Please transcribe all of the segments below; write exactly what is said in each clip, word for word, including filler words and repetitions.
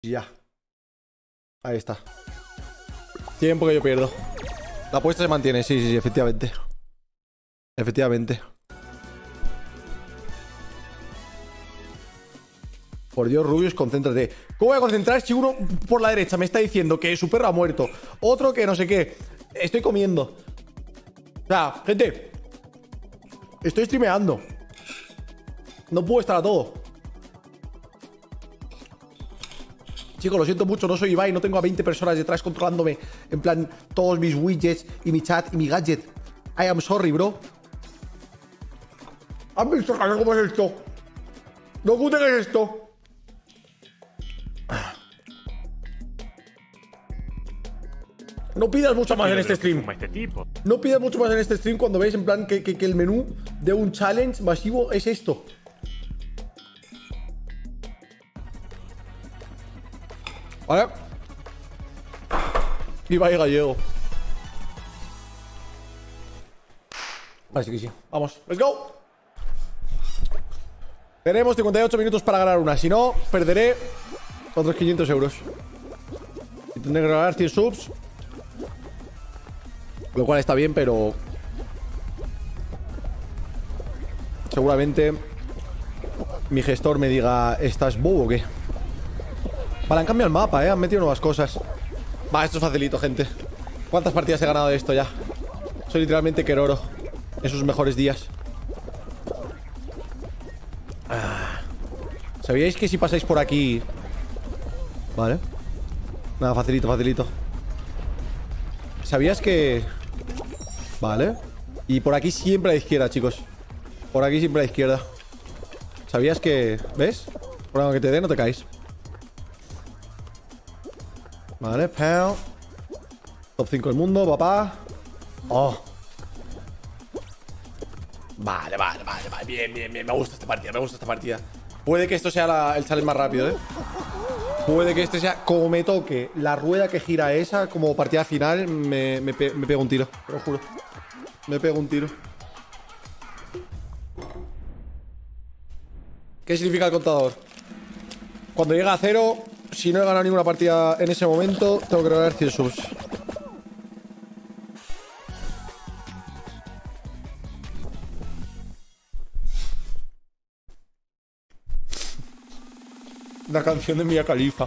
Ya. Ahí está. Tiempo que yo pierdo. La apuesta se mantiene, sí, sí, sí, efectivamente. Efectivamente. Por Dios, Rubius, concéntrate. ¿Cómo voy a concentrar si uno por la derecha me está diciendo que su perro ha muerto? Otro que no sé qué. Estoy comiendo. O sea, gente, estoy streameando. No puedo estar a todo. Chicos, lo siento mucho, no soy Ibai. No tengo a veinte personas detrás controlándome. En plan, todos mis widgets y mi chat y mi gadget. I am sorry, bro. ¿Han visto cómo es esto? ¿No pute qué es esto? No pidas mucho más en este stream. No pidas mucho más en este stream cuando veis en plan que, que, que el menú de un challenge masivo es esto. Vale. Ibai Gallego. Vale, sí que sí. Vamos, let's go. Tenemos cincuenta y ocho minutos para ganar una. Si no, perderé otros quinientos euros. Y tendré que regalar cien subs. Lo cual está bien, pero seguramente mi gestor me diga: ¿estás bobo o qué? Vale, han cambiado el mapa, eh. Han metido nuevas cosas. Va, esto es facilito, gente. ¿Cuántas partidas he ganado de esto ya? Soy literalmente Keroro en sus mejores días. ah. ¿Sabíais que si pasáis por aquí? Vale. Nada, facilito, facilito. ¿Sabías que...? Vale. Y por aquí siempre a la izquierda, chicos. Por aquí siempre a la izquierda. ¿Sabías que...? ¿Ves? Por algo que te dé, no te caes. Vale, pau. Top cinco del mundo, papá. Oh. Vale, vale, vale, vale. Bien, bien, bien. Me gusta esta partida, me gusta esta partida. Puede que esto sea la, el challenge más rápido, ¿eh? Puede que este sea... Como me toque la rueda que gira esa como partida final, me, me, pe me pego un tiro. Te lo juro. Me pego un tiro. ¿Qué significa el contador? Cuando llega a cero, si no he ganado ninguna partida en ese momento, tengo que regalar cien subs. La canción de Mia Khalifa.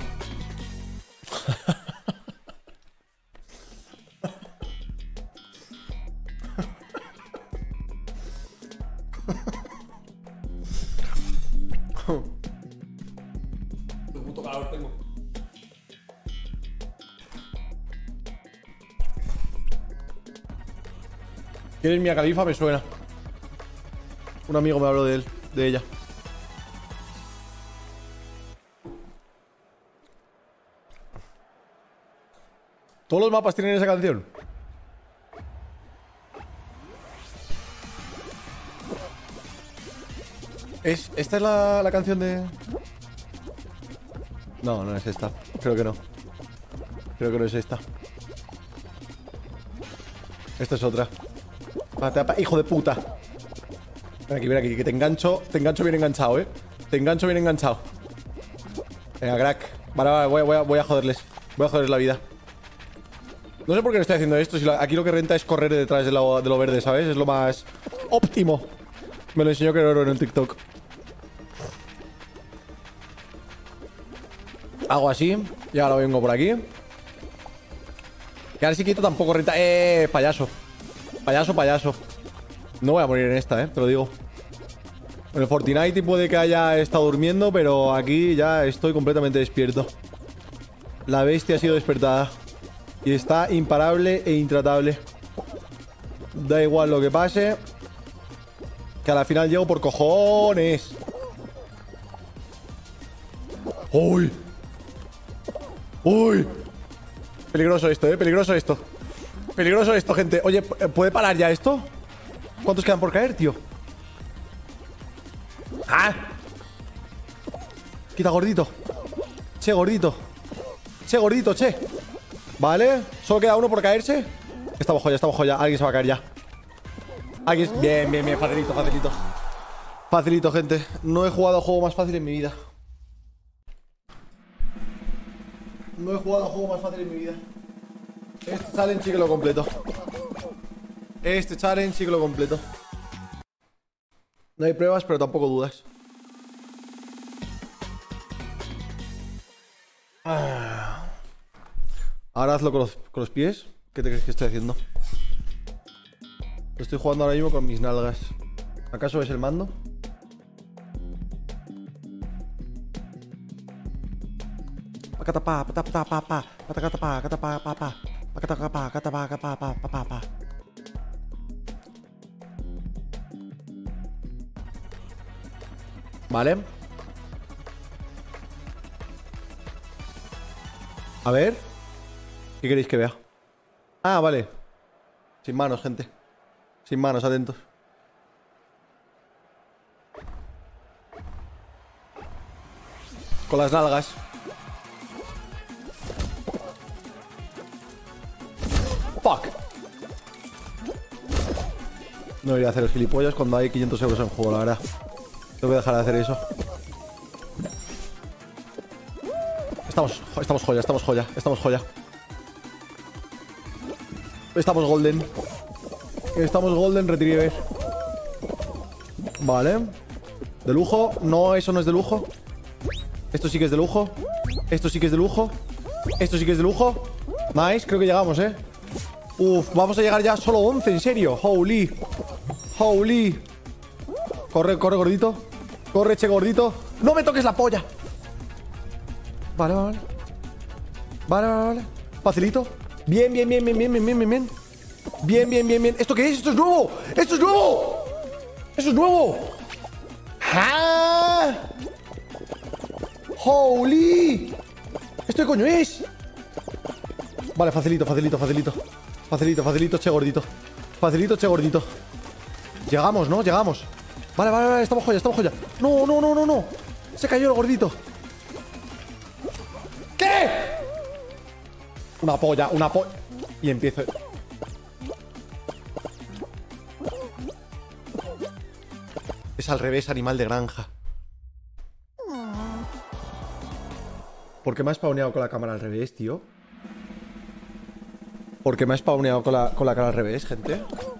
Qué puto calor tengo. ¿Quién es Mia Khalifa? Me suena. Un amigo me habló de él, de ella. ¿Todos los mapas tienen esa canción? ¿Es, ¿Esta es la, la canción de...? No, no es esta. Creo que no. Creo que no es esta. Esta es otra. Hijo de puta. Ven aquí, ven aquí, que te engancho. Te engancho bien enganchado, eh. Te engancho bien enganchado. Venga, crack. Vale, vale, voy, voy, a, voy a joderles. Voy a joderles la vida. No sé por qué no estoy haciendo esto. Si la, aquí lo que renta es correr detrás de lo, de lo verde, ¿sabes? Es lo más óptimo. Me lo enseñó Keroro en el TikTok. Hago así. Y ahora vengo por aquí. Y ahora si quito tampoco renta. ¡Eh! Payaso. Payaso, payaso. No voy a morir en esta, ¿eh? Te lo digo. En el Fortnite puede que haya estado durmiendo, pero aquí ya estoy completamente despierto. La bestia ha sido despertada. Y está imparable e intratable. Da igual lo que pase, que a la final llego por cojones. ¡Uy! ¡Uy! Peligroso esto, eh, peligroso esto. Peligroso esto, gente. Oye, ¿puede parar ya esto? ¿Cuántos quedan por caer, tío? ¡Ah! Quita, gordito. Che, gordito. Che, gordito, che. Vale, solo queda uno por caerse. Estamos joya, estamos joya. Alguien se va a caer ya. Alguien... Bien, bien, bien, facilito, facilito. Facilito, gente. No he jugado a juego más fácil en mi vida. No he jugado a juego más fácil en mi vida. Este challenge sí que lo completo. Este challenge sí que lo completo. No hay pruebas, pero tampoco dudas. Ah. Ahora hazlo con los, con los pies. ¿Qué te crees que estoy haciendo? Lo estoy jugando ahora mismo con mis nalgas. ¿Acaso ves el mando? Vale. A ver. ¿Qué queréis que vea? Ah, vale. Sin manos, gente. Sin manos, atentos. Con las nalgas. Fuck. No debería hacer los gilipollas cuando hay quinientos euros en juego, la verdad. Tengo que dejar de hacer eso. Estamos, estamos joya, estamos joya, estamos joya. Estamos golden. Estamos golden retriever. Vale. De lujo. No, eso no es de lujo. Esto sí que es de lujo. Esto sí que es de lujo. Esto sí que es de lujo. Nice, creo que llegamos, eh. Uf, vamos a llegar ya solo once, en serio. Holy. Holy. Corre, corre, gordito. Corre, che, gordito. No me toques la polla. Vale, vale, vale. Vale, vale, vale. Facilito. Bien, bien, bien, bien, bien, bien, bien, bien. Bien, bien, bien, bien. ¿Esto qué es? ¡Esto es nuevo! ¡Esto es nuevo! ¡Esto es nuevo! ¡Ah! ¡Holy! ¿Esto qué coño es? Vale, facilito, facilito, facilito. Facilito, facilito, che gordito. Facilito, che gordito. Llegamos, ¿no? Llegamos. Vale, vale, vale, estamos joya, estamos joya. No, no, no, no, no. Se cayó el gordito. ¿Qué? Una polla, una polla. Y empiezo. Es al revés, animal de granja. ¿Por qué me has spawneado con la cámara al revés, tío? ¿Por qué me has spawneado con la, con la cara al revés, gente?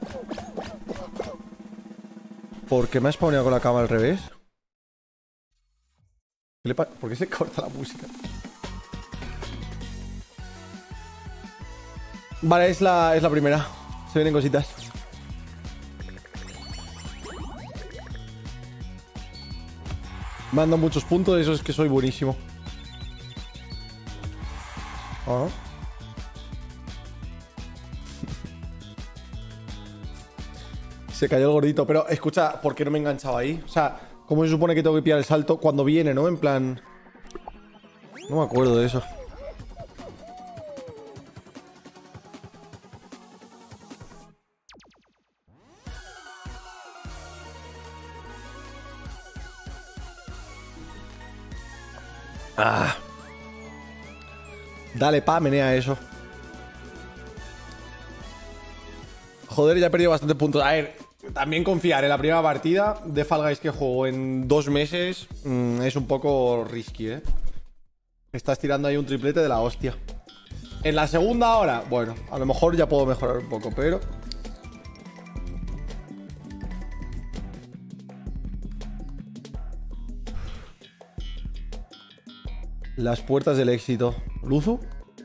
¿Por qué me has spawneado con la cámara al revés? ¿Qué le pasa? ¿Por qué se corta la música? Vale, es la, es la primera. Se vienen cositas. Me han dado muchos puntos, eso es que soy buenísimo. Ah. Se cayó el gordito, pero escucha, ¿por qué no me he enganchado ahí? O sea, ¿cómo se supone que tengo que pillar el salto cuando viene, no? En plan... No me acuerdo de eso. Ah. Dale, pa, menea eso. Joder, ya he perdido bastantes puntos. A ver, también confiar en la primera partida de Fall Guys que juego en dos meses mmm, es un poco risky, ¿eh? Estás tirando ahí un triplete de la hostia. En la segunda hora, bueno, a lo mejor ya puedo mejorar un poco, pero... Las puertas del éxito. ¿Luzu?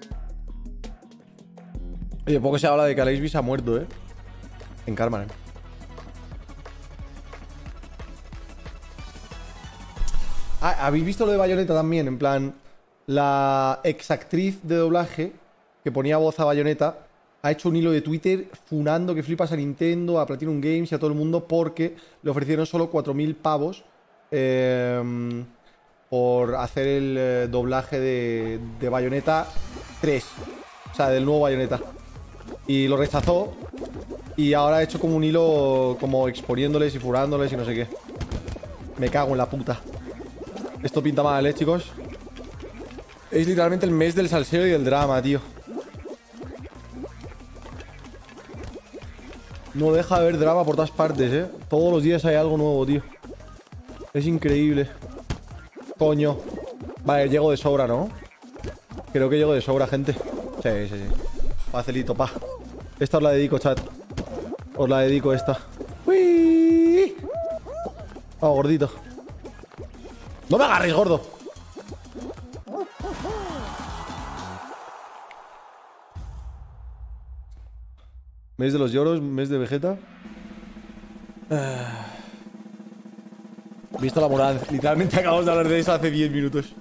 Oye, poco se habla de que Alexby se ha muerto, ¿eh? En Carmen. Ah, ¿habéis visto lo de Bayonetta también? En plan, la exactriz de doblaje que ponía voz a Bayonetta ha hecho un hilo de Twitter funando que flipas a Nintendo, a Platinum Games y a todo el mundo porque le ofrecieron solo cuatro mil pavos eh, por hacer el eh, doblaje de, de Bayonetta tres. O sea, del nuevo Bayonetta. Y lo rechazó. Y ahora ha hecho como un hilo como exponiéndoles y furándoles y no sé qué. Me cago en la puta. Esto pinta mal, ¿eh, chicos? Es literalmente el mes del salseo y del drama, tío. No deja de haber drama por todas partes, ¿eh? Todos los días hay algo nuevo, tío. Es increíble. Coño. Vale, llego de sobra, ¿no? Creo que llego de sobra, gente. Sí, sí, sí. Facilito, pa. Esta os la dedico, chat. Os la dedico esta. ¡Uy! Vamos, gordito. ¡No me agarres, gordo! Mes de los lloros, mes de Vegeta. Ah. Visto la moral. Literalmente acabamos de hablar de eso hace diez minutos.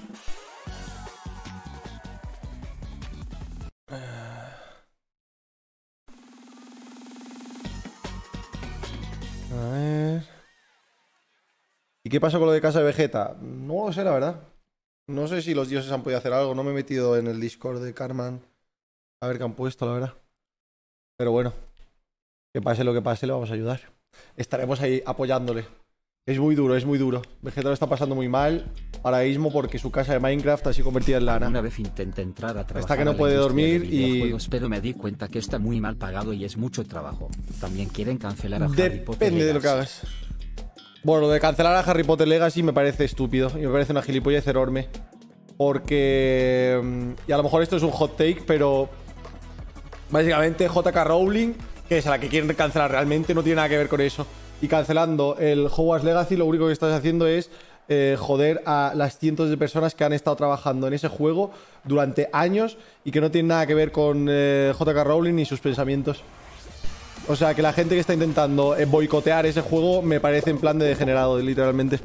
A ver. ¿Y qué pasó con lo de casa de Vegeta? No lo sé, la verdad. No sé si los dioses han podido hacer algo. No me he metido en el Discord de Carman a ver qué han puesto, la verdad. Pero bueno, que pase lo que pase, le vamos a ayudar. Estaremos ahí apoyándole. Es muy duro, es muy duro. Vegeta lo está pasando muy mal ahora mismo porque su casa de Minecraft ha sido convertida en lana. Una vez intenté entrar a trabajar. Está que no puede dormir y... Pero me di cuenta que está muy mal pagado y es mucho trabajo. También quieren cancelar a Harry Potter Legacy. Depende de lo que hagas. Bueno, lo de cancelar a Harry Potter Legacy me parece estúpido. Y me parece una gilipollez enorme. Porque... Y a lo mejor esto es un hot take, pero... Básicamente J K Rowling, que es a la que quieren cancelar realmente, no tiene nada que ver con eso. Y cancelando el Hogwarts Legacy, lo único que estás haciendo es eh, joder a las cientos de personas que han estado trabajando en ese juego durante años y que no tienen nada que ver con eh, J K Rowling ni sus pensamientos. O sea, que la gente que está intentando eh, boicotear ese juego me parece en plan de degenerado, literalmente.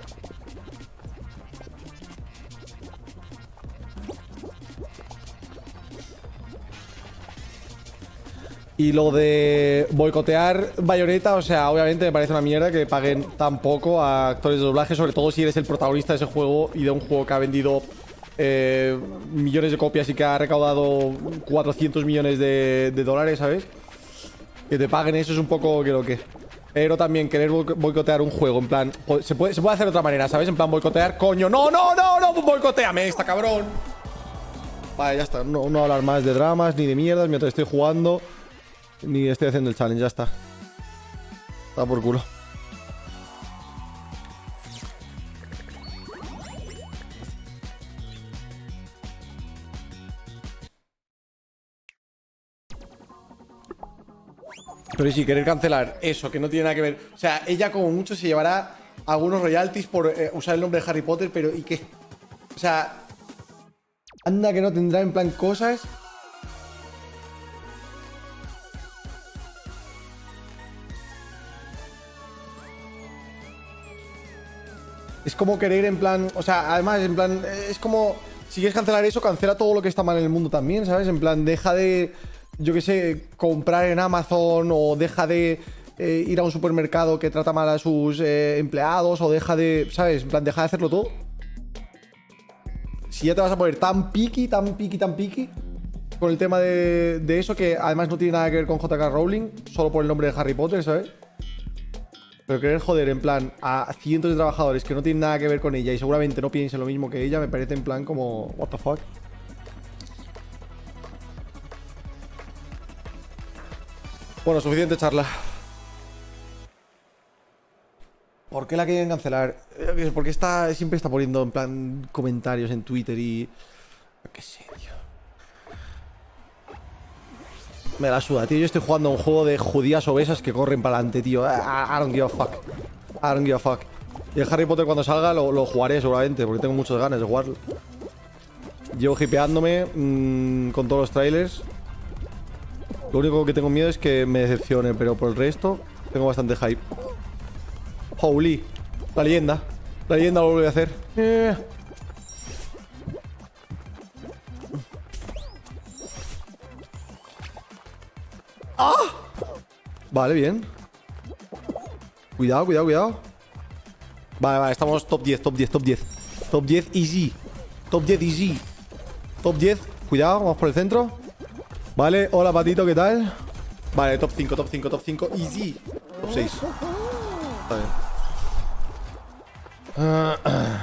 Y lo de boicotear Bayonetta, o sea, obviamente me parece una mierda que paguen tan poco a actores de doblaje, sobre todo si eres el protagonista de ese juego y de un juego que ha vendido eh, millones de copias y que ha recaudado cuatrocientos millones de, de dólares, ¿sabes? Que te paguen eso es un poco que lo que... Pero también querer boicotear un juego, en plan... Se puede, se puede hacer de otra manera, ¿sabes? En plan, boicotear, coño. ¡No, no, no, no! ¡Boicoteame esta, cabrón! Vale, ya está. No, no hablar más de dramas ni de mierdas mientras estoy jugando. Ni estoy haciendo el challenge, ya está. Está por culo. Pero sí, querer cancelar eso, que no tiene nada que ver. O sea, ella como mucho se llevará algunos royalties por eh, usar el nombre de Harry Potter, pero ¿y qué? O sea, anda que no tendrá en plan cosas... Es como querer en plan... O sea, además, en plan... Es como... Si quieres cancelar eso, cancela todo lo que está mal en el mundo también, ¿sabes? En plan, deja de... Yo qué sé, comprar en Amazon o deja de eh, ir a un supermercado que trata mal a sus eh, empleados o deja de... ¿Sabes? En plan, deja de hacerlo todo. Si ya te vas a poner tan piqui, tan piqui, tan piqui con el tema de, de eso, que además no tiene nada que ver con J K Rowling, solo por el nombre de Harry Potter, ¿sabes? Pero querer joder en plan a cientos de trabajadores que no tienen nada que ver con ella y seguramente no piensen lo mismo que ella, me parece en plan como... What the fuck. Bueno, suficiente charla. ¿Por qué la quieren cancelar? Porque está, siempre está poniendo en plan comentarios en Twitter y... ¿Qué sé, tío? Me la suda, tío. Yo estoy jugando a un juego de judías obesas que corren para adelante, tío. I, I don't give a fuck. I don't give a fuck. Y el Harry Potter cuando salga lo, lo jugaré seguramente, porque tengo muchas ganas de jugarlo. Llevo hipeándome mmm, con todos los trailers. Lo único que tengo miedo es que me decepcione, pero por el resto tengo bastante hype. Holy. La leyenda. La leyenda lo voy a hacer. Eh. ¡Ah! Vale, bien. Cuidado, cuidado, cuidado. Vale, vale, estamos top diez, top diez, top diez. Top diez easy. Top diez easy. Top diez. Cuidado, vamos por el centro. Vale, hola patito, ¿qué tal? Vale, top cinco, top cinco, top cinco. Easy. Top seis. Está bien. Uh, uh.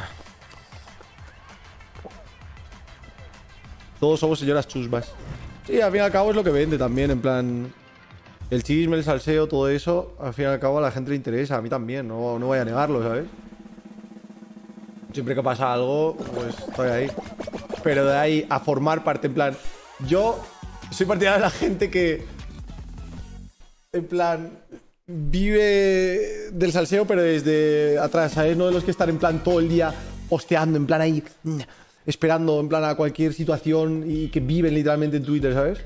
Todos somos señoras chusmas. Sí, al fin y al cabo es lo que vende también, en plan... El chisme, el salseo, todo eso, al fin y al cabo a la gente le interesa, a mí también, no, no voy a negarlo, ¿sabes? Siempre que pasa algo, pues estoy ahí. Pero de ahí a formar parte, en plan... Yo soy partidario de la gente que... En plan... Vive del salseo, pero desde atrás, ¿sabes? No de los que están en plan todo el día posteando, en plan ahí... Esperando, en plan, a cualquier situación y que viven literalmente en Twitter, ¿sabes?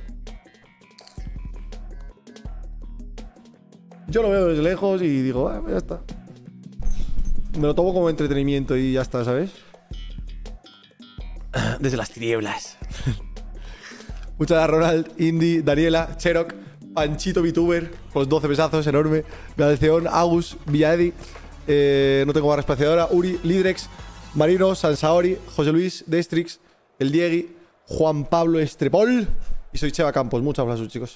Yo lo veo desde lejos y digo, ah, ya está. Me lo tomo como entretenimiento y ya está, ¿sabes? Desde las tinieblas. Muchas gracias, Ronald, Indy, Daniela, Cherok, Panchito VTuber, con los doce pesazos, enorme. Galceón, Agus, Villaedi, eh, no tengo barra espaciadora, Uri, Lidrex, Marino, Sansaori, José Luis, Destrix, El Diegui, Juan Pablo Estrepol y soy Cheva Campos. Muchas gracias, chicos.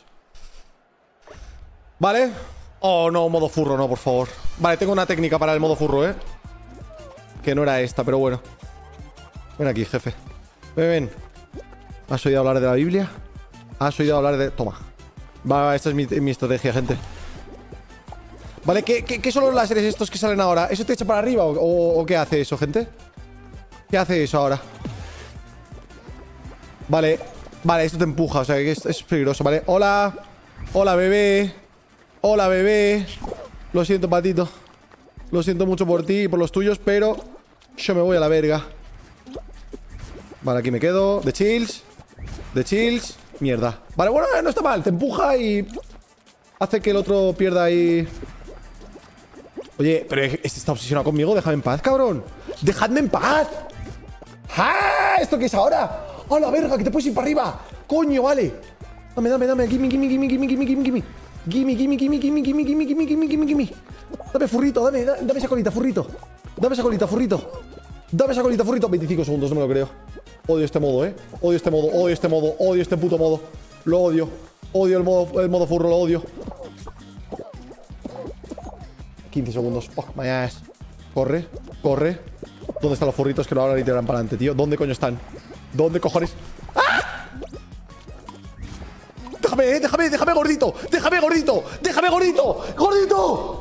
Vale. Oh, no, modo furro, no, por favor. Vale, tengo una técnica para el modo furro, ¿eh? Que no era esta, pero bueno. Ven aquí, jefe. Ven, ven. ¿Has oído hablar de la Biblia? ¿Has oído hablar de...? Toma. Va, esta es mi, mi estrategia, gente. Vale, ¿qué, qué, ¿qué son los láseres estos que salen ahora? ¿Eso te echa para arriba o, o, o qué hace eso, gente? ¿Qué hace eso ahora? Vale. Vale, esto te empuja, o sea que es, es peligroso, ¿vale? Hola. Hola, bebé. Hola, bebé. Lo siento, patito. Lo siento mucho por ti y por los tuyos, pero yo me voy a la verga. Vale, aquí me quedo. De chills. De chills. Mierda. Vale, bueno, no está mal. Te empuja y hace que el otro pierda ahí. Oye, pero este está obsesionado conmigo. Déjame en paz, cabrón. ¡Dejadme en paz! ¡Ah! ¿Esto qué es ahora? ¡A la verga! Que te puedes ir para arriba. ¡Coño, vale! Dame, dame, dame. Gimme, gimme, gimme, gimme, gimme, gimme, gimme. Gimme, gimme, gimme, gimme, gimme, gimme, gimme, gimme, gimme, gimme. Dame, furrito, dame, dame esa colita, furrito. Dame esa colita, furrito. Dame esa colita, furrito. veinticinco segundos, no me lo creo. Odio este modo, eh. Odio este modo, odio este modo, odio este puto modo. Lo odio. Odio el modo, el modo furro, lo odio. quince segundos. Oh, my ass. Corre, corre. ¿Dónde están los furritos que no hablan y tiran para adelante, tío? ¿Dónde coño están? ¿Dónde cojones? ¡Ah! Déjame, eh, déjame, déjame gordito. Déjame gordito. Déjame gordito. ¡Gordito!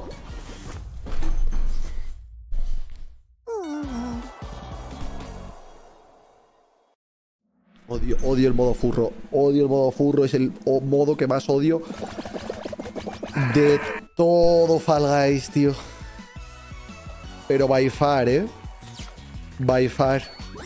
Odio, odio el modo furro. Odio el modo furro. Es el modo que más odio de todo Fall Guys, tío. Pero by far, eh. By far.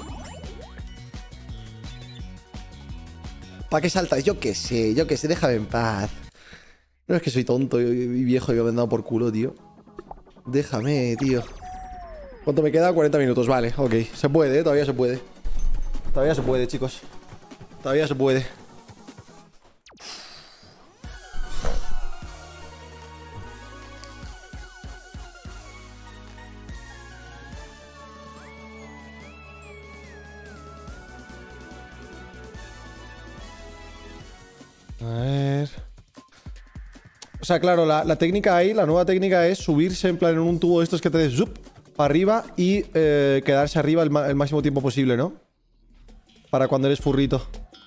¿Para qué saltas? Yo qué sé, yo qué sé, déjame en paz. No es que soy tonto y viejo y me han dado por culo, tío. Déjame, tío. ¿Cuánto me queda? cuarenta minutos, vale, ok. Se puede, ¿eh? Todavía se puede. Todavía se puede, chicos. Todavía se puede. A ver... O sea, claro, la, la técnica ahí, la nueva técnica es subirse en plan en un tubo de estos que te des zup para arriba y eh, quedarse arriba el, el máximo tiempo posible, ¿no? Para cuando eres furrito.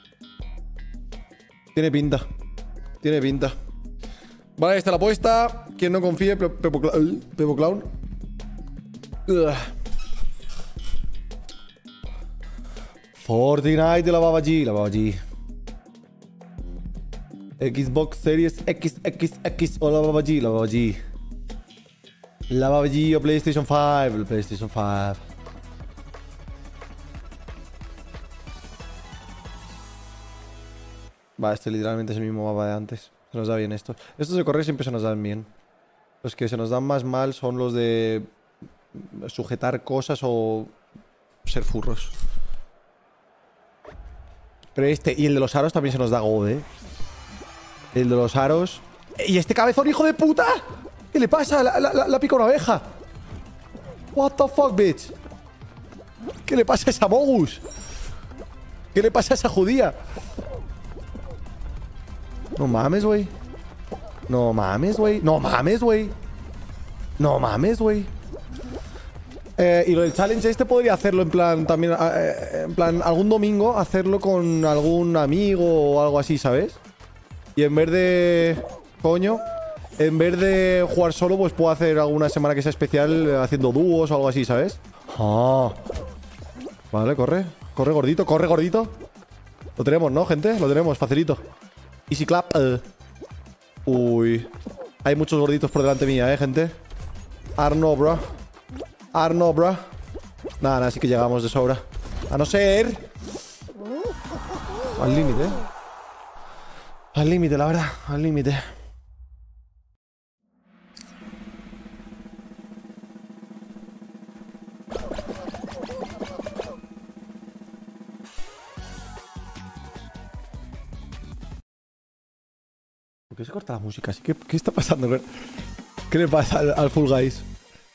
Tiene pinta. Tiene pinta. Vale, esta la apuesta. Quien no confíe, Pe Pepo, Cla Pepo Clown. Ugh. Fortnite de la Baba G. La Baba G. Xbox Series X, X, X o la Baba G. La Baba G. La Baba G o PlayStation cinco. El PlayStation cinco. Va, este literalmente es el mismo mapa de antes. Se nos da bien estos. Estos de correr siempre se nos dan bien. Los que se nos dan más mal son los de sujetar cosas o ser furros. Pero este y el de los aros también se nos da god, ¿eh? El de los aros. ¿Y este cabezón, hijo de puta? ¿Qué le pasa? La, la, la, la pica una abeja. What the fuck, bitch? ¿Qué le pasa a esa Mogus? ¿Qué le pasa a esa judía? No mames, güey. No mames, güey. No mames, güey. No mames, güey. Eh, y lo del challenge este podría hacerlo en plan también, eh, en plan algún domingo, hacerlo con algún amigo o algo así, ¿sabes? Y en vez de... Coño. En vez de jugar solo, pues puedo hacer alguna semana que sea especial haciendo dúos o algo así, ¿sabes? Ah. Vale, corre. Corre gordito, corre gordito. Lo tenemos, ¿no, gente? Lo tenemos, facilito. Easy clap. Uh. Uy. Hay muchos gorditos por delante mía, ¿eh, gente? Arno, bro. Arno, bro. Nada, nada, sí que llegamos de sobra. A no ser... Al límite, ¿eh? Al límite, la verdad. Al límite. ¿Por qué se corta la música? ¿Qué, qué está pasando? ¿Qué le pasa al, al Fall Guys?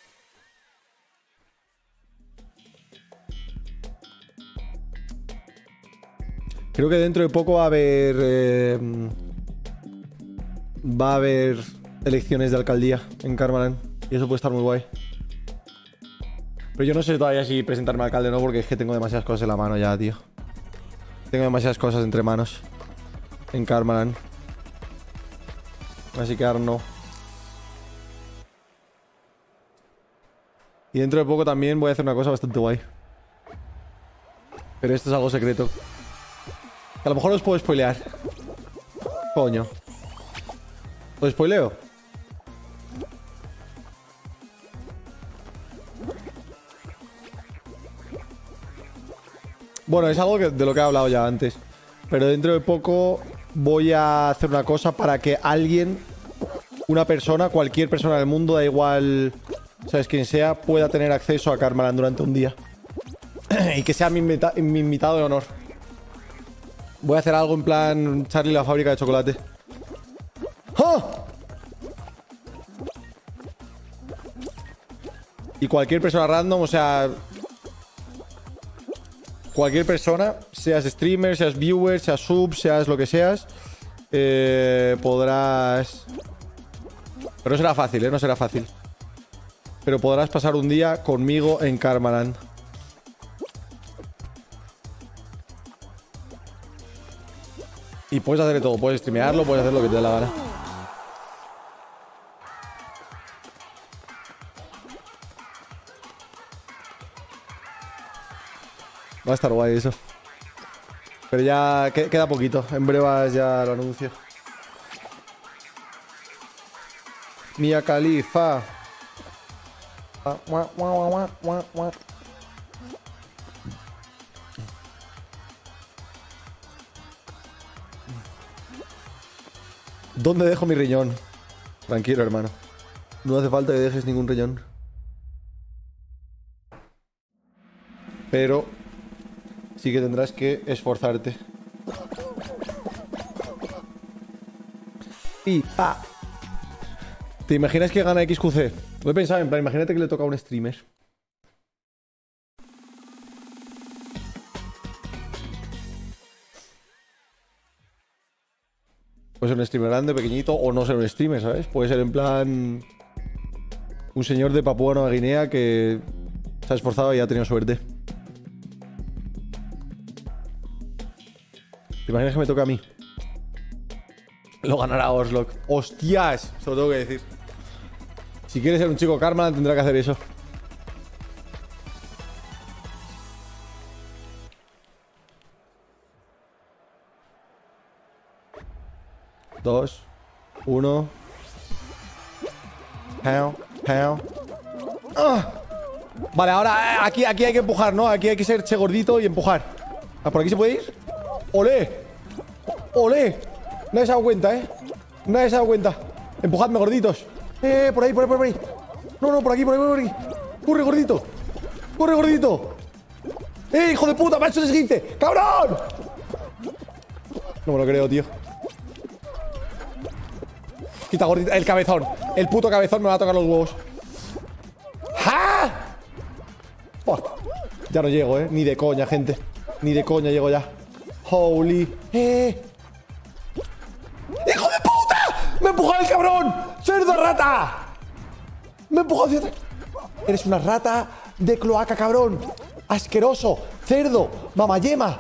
Creo que dentro de poco va a haber... Eh, va a haber elecciones de alcaldía en Karmaland. Y eso puede estar muy guay. Pero yo no sé todavía si presentarme alcalde o no, porque es que tengo demasiadas cosas en la mano ya, tío. Tengo demasiadas cosas entre manos en Karmaland. Así que ahora no. Y dentro de poco también voy a hacer una cosa bastante guay. Pero esto es algo secreto. Que a lo mejor os puedo spoilear. Coño. ¿Os spoileo? Bueno, es algo que, de lo que he hablado ya antes. Pero dentro de poco voy a hacer una cosa para que alguien, una persona, cualquier persona del mundo, da igual, sabes quién sea, pueda tener acceso a Karmaland durante un día. Y que sea mi, invita mi invitado de honor. Voy a hacer algo en plan Charlie la fábrica de chocolate. ¡Ah! Y cualquier persona random, o sea... Cualquier persona, seas streamer, seas viewer, seas sub, seas lo que seas, eh, podrás... Pero no será fácil, ¿eh? No será fácil. Pero podrás pasar un día conmigo en Karmaland. Y puedes hacer de todo, puedes streamearlo, puedes hacer lo que te dé la gana. Va a estar guay eso. Pero ya queda poquito. En breve ya lo anuncio. Mia Khalifa. ¿Dónde dejo mi riñón? Tranquilo, hermano. No hace falta que dejes ningún riñón. Pero sí que tendrás que esforzarte. Y pa. ¿Te imaginas que gana X Q C? Lo he pensado, en plan, imagínate que le toca a un streamer. Puede ser un streamer grande, pequeñito, o no ser un streamer, ¿sabes? Puede ser en plan... un señor de Papúa Nueva Guinea que se ha esforzado y ha tenido suerte. ¿Te imaginas que me toca a mí? Lo ganará Orslock. ¡Hostias! Se lo tengo que decir. Si quieres ser un chico Karmaland tendrá que hacer eso. Dos. Uno. Pow, pow. ¡Ah! Vale, ahora eh, aquí, aquí hay que empujar, ¿no? Aquí hay que ser che gordito y empujar. Ah, ¿por aquí se puede ir? ¡Olé! ¡Olé! Nadie se ha dado cuenta, ¿eh? Nadie se ha dado cuenta. Empujadme, gorditos. Eh, por ahí, por ahí, por ahí. No, no, por aquí, por ahí, por aquí. ¡Corre, gordito! ¡Corre, gordito! ¡Eh, hijo de puta! ¡Me ha hecho el esguince! ¡Cabrón! No me lo creo, tío. Quita, gordito. El cabezón. El puto cabezón me va a tocar los huevos. ¡Ja! Fuck. Ya no llego, ¿eh? Ni de coña, gente. Ni de coña llego ya. Holy. ¡Eh! ¡Hijo de puta! ¡Me ha empujado el cabrón! ¡Cerdo rata! ¡Me ha empujado hacia atrás! Eres una rata de cloaca, cabrón. Asqueroso. Cerdo. Mamayema.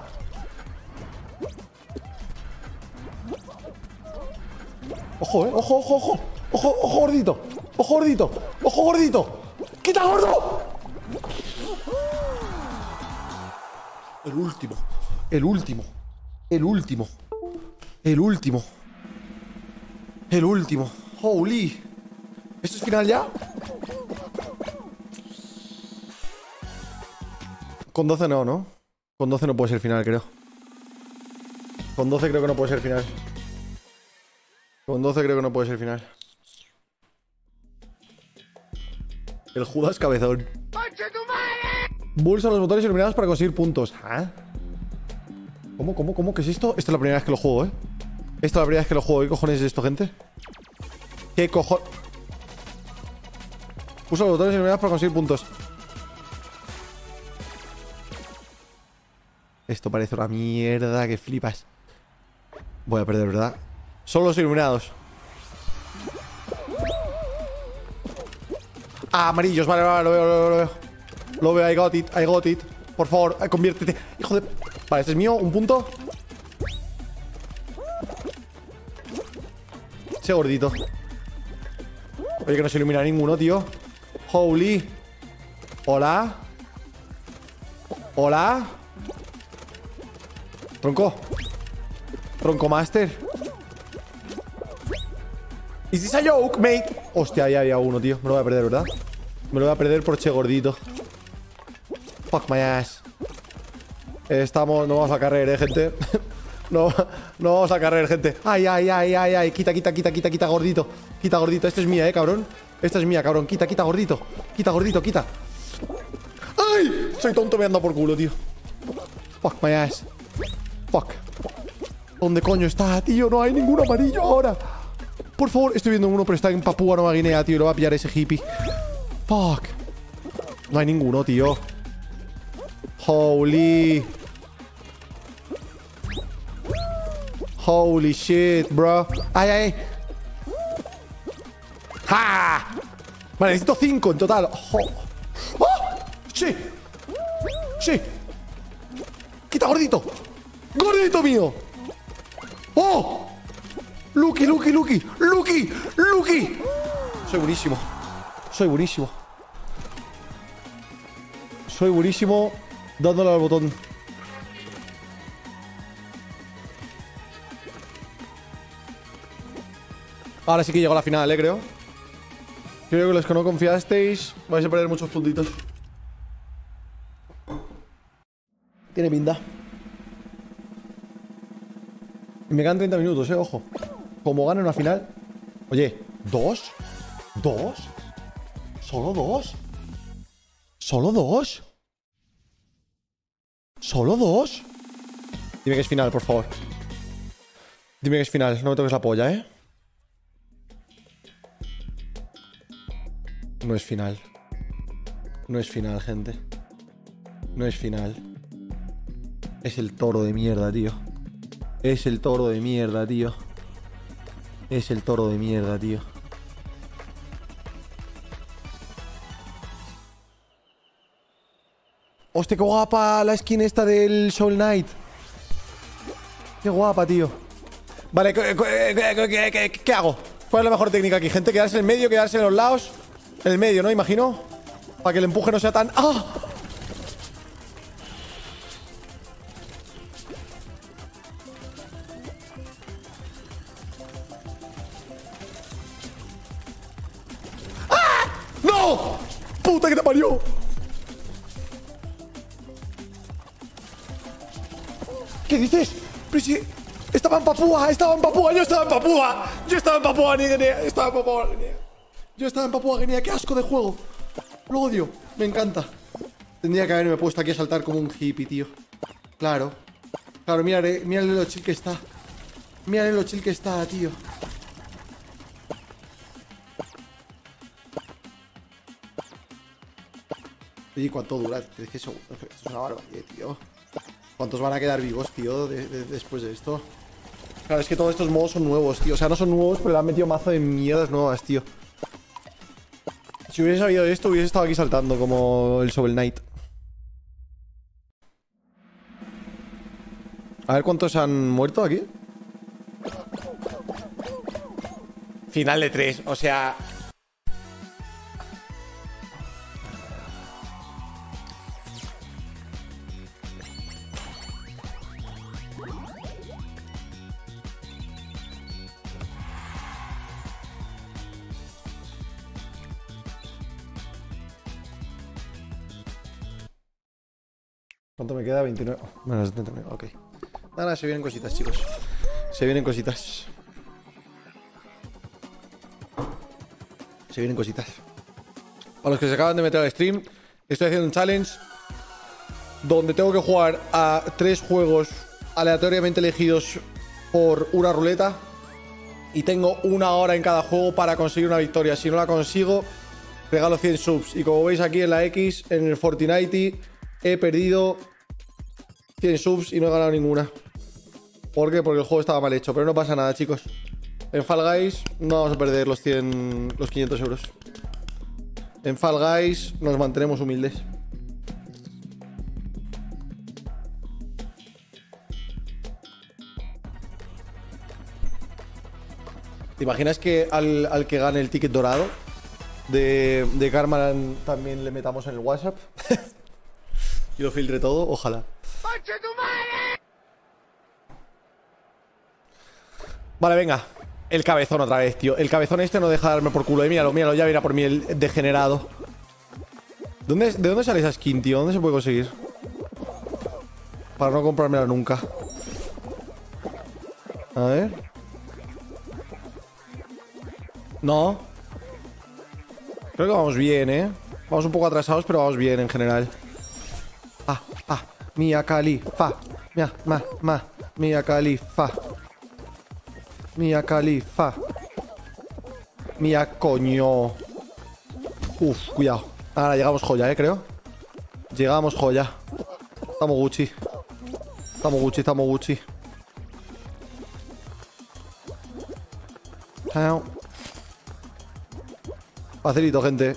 Ojo, eh. Ojo, ojo, ojo. Ojo, ojo, gordito. Ojo, gordito. Ojo, gordito. ¡Quita, gordo! El último. El último. El último. El último. El último. Holy. ¿Esto es final ya? Con doce no, ¿no? Con doce no puede ser final, creo. Con doce creo que no puede ser final. Con doce creo que no puede ser final. El Judas cabezón. Pulsa los botones iluminados para conseguir puntos. ¿Ah? ¿Cómo, cómo, cómo? ¿Qué es esto? Esta es la primera vez que lo juego, ¿eh? Esta es la primera vez que lo juego. ¿Qué cojones es esto, gente? ¿Qué cojones? Pulsa los botones iluminados para conseguir puntos. Esto parece una mierda que flipas. Voy a perder, ¿verdad? Solo los iluminados. Ah, amarillos, vale, vale, lo veo, lo veo, lo veo. Lo veo, I got it, I got it. Por favor, conviértete. Hijo de... Vale, este es mío, un punto. Ese gordito. Oye, que no se ilumina ninguno, tío. Holy. Hola. Hola. Tronco. Tronco Master. ¿Is this a joke, mate? Hostia, ahí había uno, tío. Me lo voy a perder, ¿verdad? Me lo voy a perder por che gordito. Fuck my ass. Estamos... No vamos a carrer, eh, gente. No, no vamos a carrer, gente. Ay, ay, ay, ay, ay. Quita, quita, quita, quita, quita, gordito. Quita, gordito. Esta es mía, eh, cabrón. Esta es mía, cabrón. Quita, quita, gordito. Quita, gordito, quita. ¡Ay! Soy tonto, me ando por culo, tío. Fuck my ass. Fuck. ¿Dónde coño está, tío? No hay ningún amarillo ahora. Por favor, estoy viendo uno, pero está en Papúa Nueva Guinea, tío. Lo va a pillar ese hippie. Fuck. No hay ninguno, tío. Holy. Holy shit, bro. Ay, ay. ¡Ja! Vale, necesito cinco en total. Oh. ¡Oh! ¡Sí! ¡Sí! ¡Quita, gordito! ¡Gordito mío! ¡Oh! ¡Lucky, Lucky, Lucky! ¡Lucky! ¡Lucky! Soy buenísimo. Soy buenísimo. Soy buenísimo dándole al botón. Ahora sí que llego a la final, eh, creo. Creo que los que no confiasteis vais a perder muchos puntitos. Tiene pinta. Y me quedan treinta minutos, eh, ojo. Como gane una final. Oye, ¿dos? ¿Dos? ¿Solo dos? ¿Solo dos? ¿Solo dos? Dime que es final, por favor. Dime que es final, no me toques la polla, eh. No es final. No es final, gente. No es final. Es el toro de mierda, tío. Es el toro de mierda, tío. Es el toro de mierda, tío. Hostia, qué guapa la skin esta del Shovel Knight. Qué guapa, tío. Vale, ¿qué, qué, qué, qué, qué hago? ¿Cuál es la mejor técnica aquí, gente? ¿Quedarse en el medio, quedarse en los lados? En el medio, ¿no? Imagino. Para que el empuje no sea tan... ¡Ah! ¡Ah! ¡No! ¡Puta que te parió! ¿Qué dices? Pero si... Estaba en Papúa, estaba en Papúa, yo estaba en Papúa. Yo estaba en Papúa Guinea, estaba en Papúa Guinea. Yo estaba en Papúa Guinea, qué asco de juego. Lo odio, me encanta. Tendría que haberme puesto aquí a saltar como un hippie, tío. Claro. Claro, mírale, mírale lo chill que está. Mírale lo chill que está, tío. Oye, ¿cuánto dura? trece segundos. Esto es una barbaridad, tío. ¿Cuántos van a quedar vivos, tío, de, de, después de esto? Claro, es que todos estos modos son nuevos, tío. O sea, no son nuevos, pero le han metido mazo de mierdas nuevas, tío. Si hubiese sabido esto, hubiese estado aquí saltando como el Shovel Knight. A ver cuántos han muerto aquí. Final de tres, o sea... ¿Cuánto me queda? veintinueve. Menos setenta y nueve, ok. Nada, nada, se vienen cositas, chicos. Se vienen cositas. Se vienen cositas. Para los que se acaban de meter al stream, estoy haciendo un challenge donde tengo que jugar a tres juegos aleatoriamente elegidos por una ruleta y tengo una hora en cada juego para conseguir una victoria. Si no la consigo, regalo cien subs. Y como veis aquí en la X, en el Fortnite, he perdido cien subs y no he ganado ninguna. ¿Por qué? Porque el juego estaba mal hecho. Pero no pasa nada, chicos. En Fall Guys no vamos a perder los cien, los quinientos euros. En Fall Guys nos mantenemos humildes. ¿Te imaginas que al, al que gane el ticket dorado de, de Karmaran también le metamos en el WhatsApp? Y lo filtre todo, ojalá. Vale, venga. El cabezón otra vez, tío. El cabezón este no deja de darme por culo. Eh, míralo, míralo, ya viene por mí el degenerado. ¿Dónde, ¿De dónde sale esa skin, tío? ¿Dónde se puede conseguir? Para no comprármela nunca. A ver. No. Creo que vamos bien, ¿eh? Vamos un poco atrasados, pero vamos bien en general. Ah, ah. Mia Khalifa. Mia, ma, ma. Mia Khalifa. Mia Khalifa. Mia coño. Uf, cuidado. Ahora llegamos joya, eh, creo. Llegamos joya. Estamos Gucci. Estamos Gucci, estamos Gucci. Chao. Facilito, gente.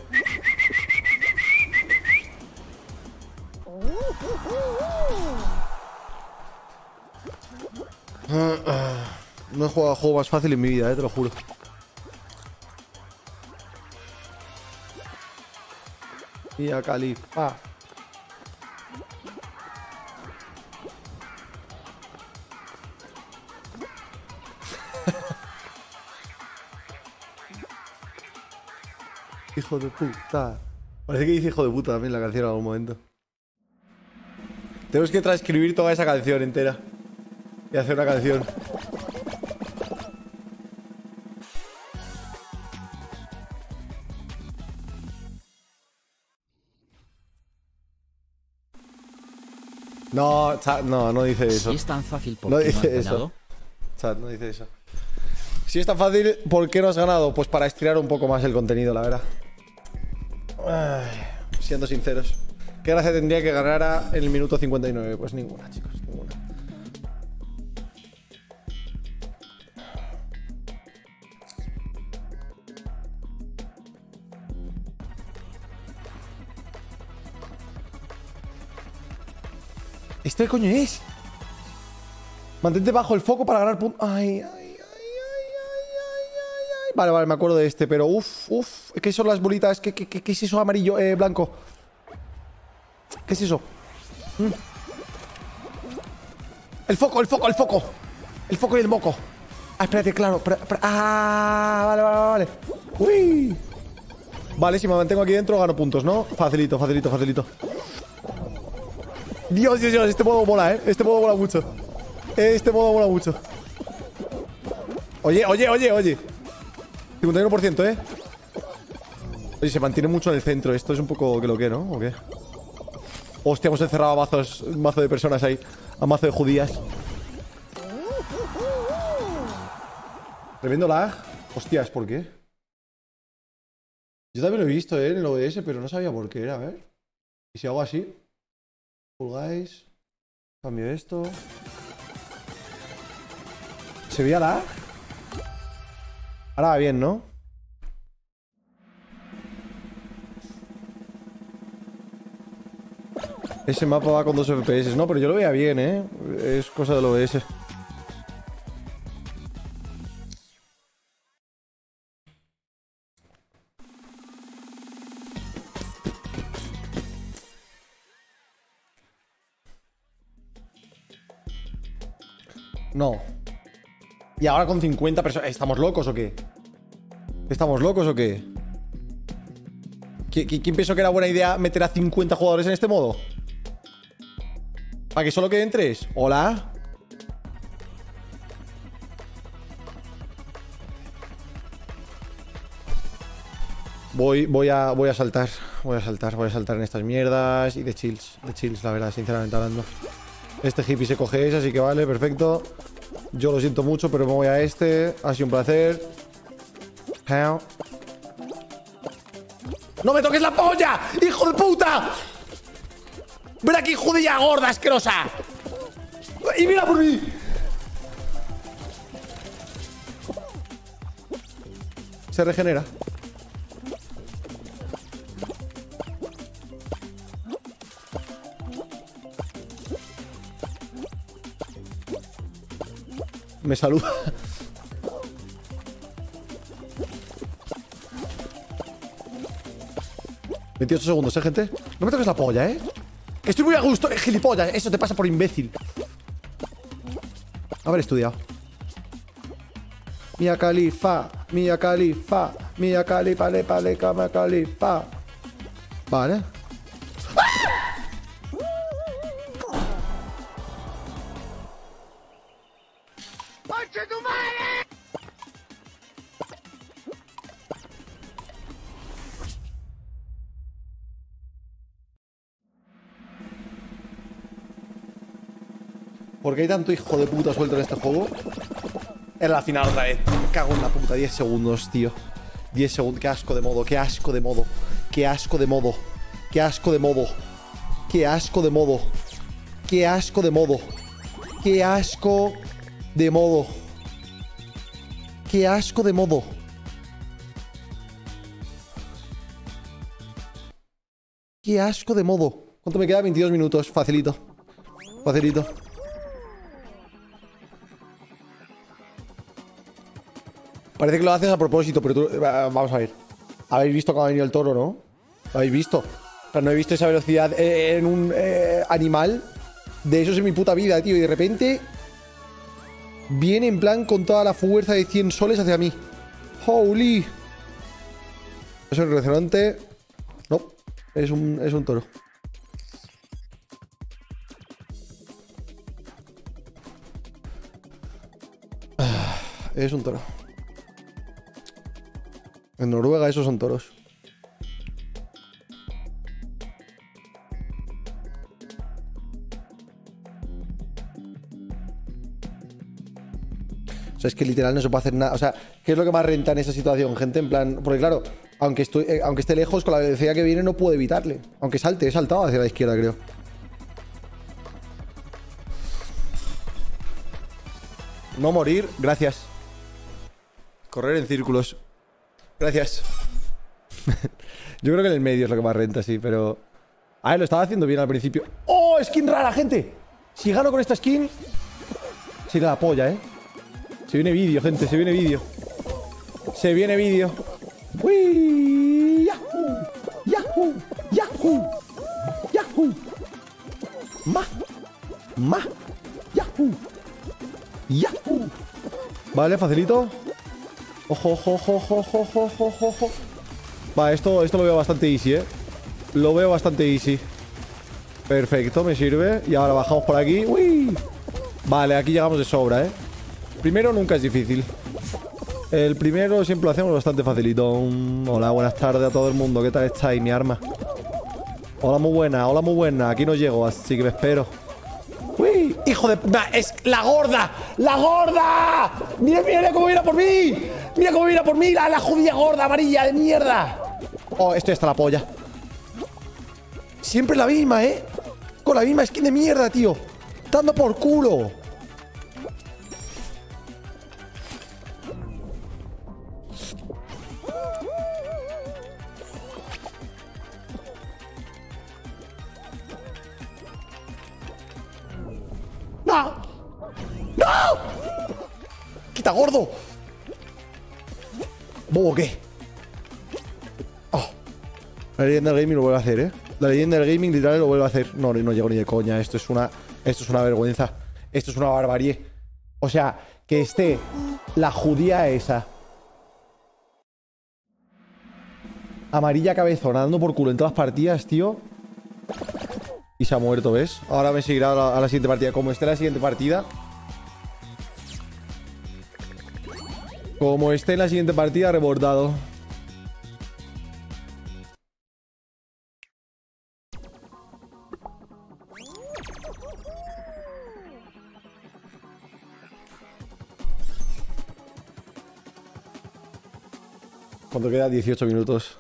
No he jugado a juego más fácil en mi vida, eh, te lo juro. Mia Khalifa. Hijo de puta. Parece que dice hijo de puta también la canción en algún momento. Tenemos que transcribir toda esa canción entera y hacer una canción. No, chat, no, no dice eso. Si es tan fácil, ¿por No qué no dice has eso. ganado? Chat, no dice eso. Si es tan fácil, ¿por qué no has ganado? Pues para estirar un poco más el contenido, la verdad. Ay, siendo sinceros. ¿Qué gracia tendría que ganara en el minuto cincuenta y nueve? Pues ninguna, chicos, ninguna. ¿Esto qué coño es? Mantente bajo el foco para ganar puntos. Ay, ay, ay, ay, ay, ay, ay, ay. Vale, vale, me acuerdo de este, pero uff, uff. ¿Qué son las bolitas? ¿Qué, qué, qué, qué es eso amarillo, eh, blanco? ¿Qué es eso? Mm. El foco, el foco, el foco. El foco y el moco. Ah, espérate, claro. Espera, espera. Ah, vale, vale, vale. Uy. Vale, si me mantengo aquí dentro gano puntos, ¿no? Facilito, facilito, facilito. Dios, Dios, Dios, este modo mola, ¿eh? Este modo mola mucho. Este modo mola mucho. Oye, oye, oye, oye. cincuenta y uno por ciento, ¿eh? Oye, se mantiene mucho en el centro. Esto es un poco que lo que, ¿no? ¿O qué? Hostia, hemos encerrado a mazos, mazo de personas ahí. A mazo de judías. Tremendo lag. Hostias, ¿por qué? Yo también lo he visto, ¿eh? En el O B S, pero no sabía por qué era, a ver. Y si hago así. Full Guys. Cambio esto. ¿Se veía lag? Ahora va bien, ¿no? Ese mapa va con dos F P S. No, pero yo lo veía bien, ¿eh? Es cosa del O B S. No. Y ahora con cincuenta personas... ¿Estamos locos o qué? ¿Estamos locos o qué? ¿Qui- qui- ¿Quién pensó que era buena idea meter a cincuenta jugadores en este modo? ¿Para que solo queden tres? Hola. Voy, voy a, voy a saltar. Voy a saltar, voy a saltar en estas mierdas. Y de chills, de chills, la verdad, sinceramente hablando. Este hippie se coge ese, así que vale, perfecto. Yo lo siento mucho, pero me voy a este. Ha sido un placer. ¡No me toques la polla! ¡Hijo de puta! ¡Ven aquí, judía gorda, asquerosa! ¡Y mira por mí! Se regenera. Me saluda. veintiocho segundos, ¿eh, gente? No me toques la polla, ¿eh? Que estoy muy a gusto, eh, gilipollas. Eso te pasa por imbécil. Haber estudiado. Mia Khalifa, Mia Khalifa, Mia Khalifa, le pale, cama Khalifa. Vale. ¿Por qué hay tanto hijo de puta suelto en este juego? Era la final otra vez. Me cago en la puta. diez segundos, tío. diez segundos. Qué asco de modo. Qué asco de modo. Qué asco de modo. Qué asco de modo. Qué asco de modo. Qué asco de modo. Qué asco de modo. Qué asco de modo. Qué asco de modo. ¿Cuánto me queda? veintidós minutos. Facilito. Facilito. Parece que lo haces a propósito, pero tú... Vamos a ver. ¿Habéis visto cómo ha venido el toro, no? ¿Lo habéis visto? O sea, no he visto esa velocidad en un eh, animal de esos en mi puta vida, tío. Y de repente... viene en plan con toda la fuerza de cien soles hacia mí. ¡Holy! ¿Es un rinoceronte? No. Es un, es un toro. Es un toro. En Noruega esos son toros. O sea, es que literal no se puede hacer nada. O sea, ¿qué es lo que más renta en esa situación, gente? En plan, porque claro, aunque, estoy, eh, aunque esté lejos, con la velocidad que viene no puedo evitarle. Aunque salte, he saltado hacia la izquierda, creo. No morir, gracias. Correr en círculos. Gracias. Yo creo que en el medio es lo que más renta, sí, pero... A ver, lo estaba haciendo bien al principio. ¡Oh, skin rara, gente! Si gano con esta skin... sería la polla, ¿eh? Se viene vídeo, gente, se viene vídeo. Se viene vídeo. ¡Uy! ¡Yahoo! ¡Yahoo! ¡Yahoo! ¡Yahoo! ¡Ma! ¡Ma! ¡Yahoo! ¡Yahoo! Vale, facilito. Ojo, ojo, ojo, ojo, ojo, ojo, ojo, ojo. Va, esto, esto lo veo bastante easy, ¿eh? Lo veo bastante easy. Perfecto, me sirve. Y ahora bajamos por aquí. ¡Uy! Vale, aquí llegamos de sobra, ¿eh? Primero nunca es difícil. El primero siempre lo hacemos bastante facilito. Hola, buenas tardes a todo el mundo. ¿Qué tal estáis, mi arma? Hola, muy buena, hola, muy buena. Aquí no llego, así que me espero. ¡Uy! ¡Hijo de... ¡Es la gorda! ¡La gorda! ¡Mira, mira cómo viene por mí! ¡Mira cómo viene por mí! ¡La, la judía gorda amarilla de mierda! Oh, esto ya está la polla. Siempre la misma, ¿eh? Con la misma skin de mierda, tío. Dando por culo. ¡No! ¡No! ¡Quita, gordo! ¿Bobo qué? Oh. La leyenda del gaming lo vuelve a hacer, ¿eh? La leyenda del gaming literal lo vuelve a hacer. No, no llego ni de coña. Esto es una... Esto es una vergüenza. Esto es una barbarie. O sea, que esté la judía esa amarilla cabezona dando por culo en todas las partidas, tío. Y se ha muerto, ¿ves? Ahora me seguirá a la, a la siguiente partida. Como esté la siguiente partida... Como esté en la siguiente partida, rebordado. Cuando queda dieciocho minutos.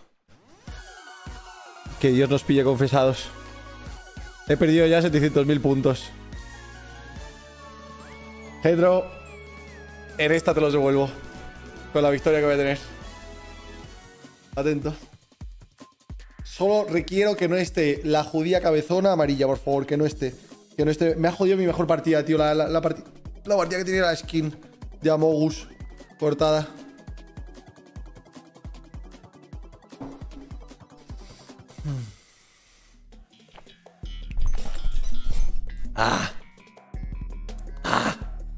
Que Dios nos pille confesados. He perdido ya setecientos mil puntos. Hedro, en esta te los devuelvo. Con la victoria que voy a tener. Atento. Solo requiero que no esté la judía cabezona amarilla, por favor. Que no esté. Que no esté. Me ha jodido mi mejor partida, tío. La, la, la, partida, la partida que tenía la skin de Amogus cortada. Ah. Ah.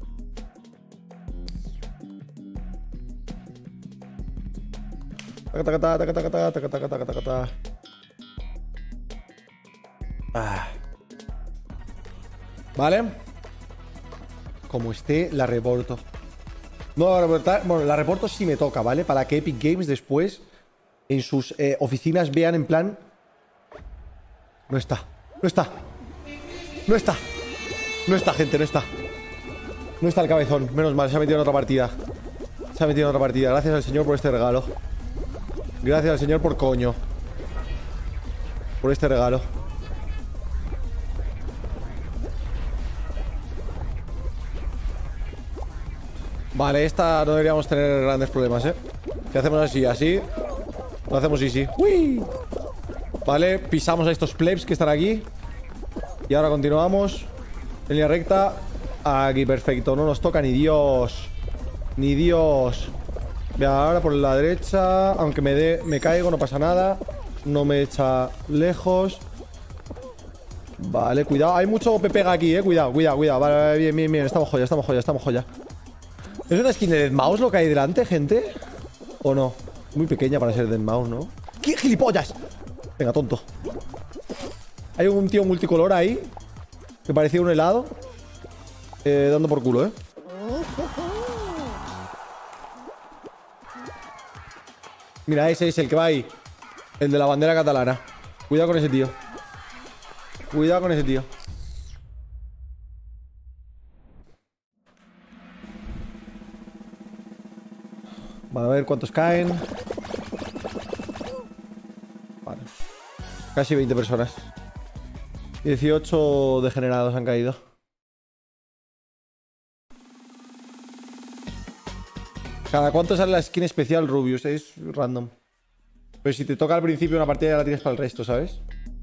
Taca, taca, taca, taca, taca, taca, taca, taca, taca, taca. Ah. Vale. Como esté, la reporto. No la reportar. Bueno, la reporto si me toca, ¿vale? Para que Epic Games después en sus eh, oficinas vean en plan. No está. No está. No está. No está, gente, no está. No está el cabezón. Menos mal, se ha metido en otra partida. Se ha metido en otra partida. Gracias al señor por este regalo. Gracias al señor por coño. Por este regalo. Vale, esta no deberíamos tener grandes problemas, ¿eh? Si hacemos así, así. Lo hacemos easy. ¡Uy! Vale, pisamos a estos plebs que están aquí. Y ahora continuamos. En línea recta. Aquí, perfecto. No nos toca ni Dios. Ni Dios. Vea, ahora por la derecha. Aunque me dé, me caigo, no pasa nada. No me echa lejos. Vale, cuidado. Hay mucho pepega aquí, eh. Cuidado, cuidado, cuidado. Vale, vale, bien, bien, bien. Estamos joya, estamos joya, estamos joya. ¿Es una skin de deadmau5 lo que hay delante, gente? ¿O no? Muy pequeña para ser deadmau5, ¿no? ¡Qué gilipollas! Venga, tonto. Hay un tío multicolor ahí que parecía un helado. Eh, dando por culo, ¿eh? Mira, ese es el que va ahí. El de la bandera catalana. Cuidado con ese tío. Cuidado con ese tío. Vale, a ver cuántos caen. Vale. Casi veinte personas. dieciocho degenerados han caído. ¿Cada cuánto sale la skin especial Rubius? Es random. Pero si te toca al principio una partida ya la tienes para el resto, ¿sabes?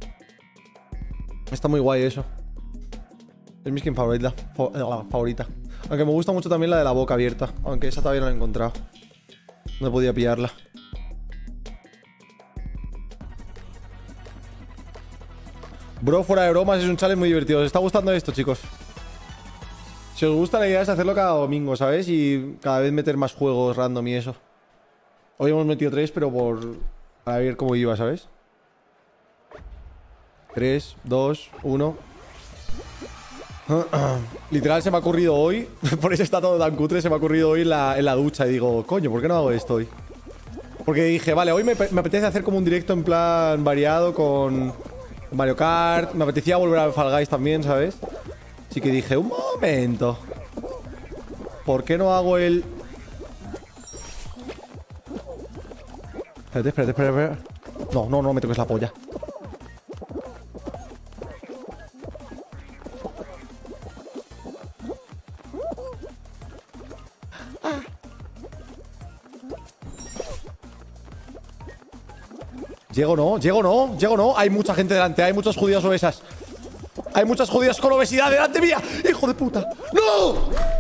Está muy guay eso. Es mi skin favorita. Favorita. Aunque me gusta mucho también la de la boca abierta. Aunque esa todavía no la he encontrado. No podía pillarla. Bro, fuera de bromas, es un challenge muy divertido. ¿Os está gustando esto, chicos? Si os gusta, la idea es hacerlo cada domingo, ¿sabes? Y cada vez meter más juegos random y eso. Hoy hemos metido tres, pero por... para ver cómo iba, ¿sabes? tres, dos, uno. Literal se me ha ocurrido hoy. Por eso está todo tan cutre. Se me ha ocurrido hoy en la, en la ducha. Y digo, coño, ¿por qué no hago esto hoy? Porque dije, vale, hoy me, me apetece hacer como un directo en plan variado con Mario Kart. Me apetecía volver al Fall Guys también, ¿sabes? Así que dije, un momento. ¿Por qué no hago el...? Espérate, espérate, espérate, espérate. No, no, no me toques la polla. Llego no, llego no, llego no. Hay mucha gente delante, hay muchas judías obesas. Hay muchas judías con obesidad delante mía. ¡Hijo de puta! ¡No!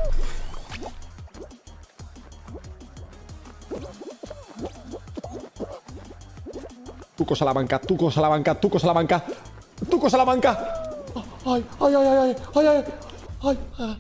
Tuco Salamanca, Tuco Salamanca, Tuco Salamanca. Tuco Salamanca. Ay, ay, ay, ay, ay, ay, ay, ay.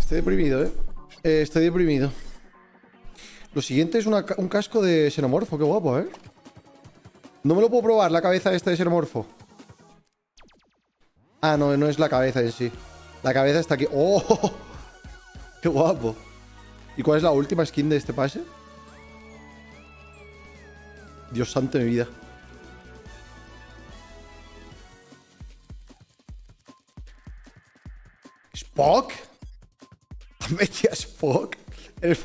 Estoy deprimido, ¿eh? eh estoy deprimido. Lo siguiente es una, un casco de xenomorfo. Qué guapo, ¿eh? No me lo puedo probar, la cabeza esta de xenomorfo. Ah, no, no es la cabeza en sí. La cabeza está aquí. ¡Oh! ¡Qué guapo! ¿Y cuál es la última skin de este pase? Dios santo de mi vida. ¿Spock? ¿Han metido a Spock? El...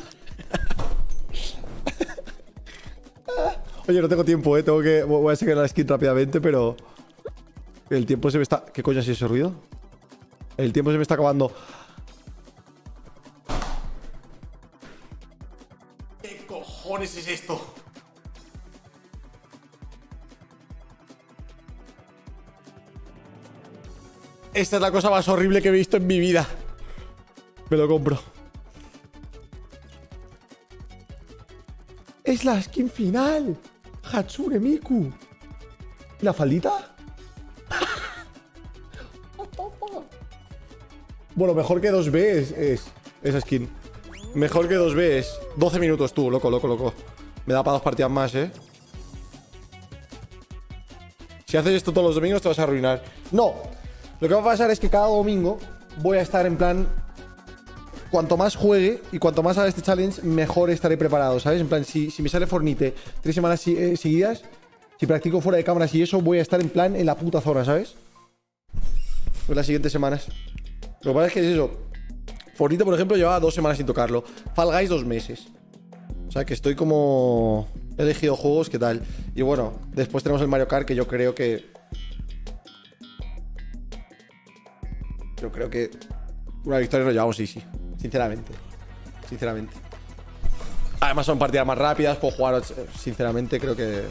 Oye, no tengo tiempo, ¿eh? Tengo que... Voy a sacar la skin rápidamente, pero... El tiempo se me está... ¿Qué coño es ese ruido? El tiempo se me está acabando. ¿Qué cojones es esto? Esta es la cosa más horrible que he visto en mi vida. Me lo compro. Es la skin final. Hatsune Miku. ¿Y la faldita? Bueno, mejor que dos B es, es esa skin. Mejor que dos B es doce minutos tú, loco, loco, loco. Me da para dos partidas más, ¿eh? Si haces esto todos los domingos te vas a arruinar. No. Lo que va a pasar es que cada domingo voy a estar en plan... Cuanto más juegue y cuanto más haga este challenge, mejor estaré preparado, ¿sabes? En plan, si, si me sale Fornite tres semanas eh, seguidas, si practico fuera de cámaras y eso, voy a estar en plan en la puta zona, ¿sabes? Pues las siguientes semanas. Lo que pasa es que es eso. Fornite, por ejemplo, llevaba dos semanas sin tocarlo. Fall Guys, dos meses. O sea, que estoy como... He elegido juegos, ¿qué tal? Y bueno, después tenemos el Mario Kart, que yo creo que... Yo creo que... Una victoria nos llevamos, sí, sí. Sinceramente. Sinceramente. Además son partidas más rápidas. Puedo jugar, sinceramente, creo que...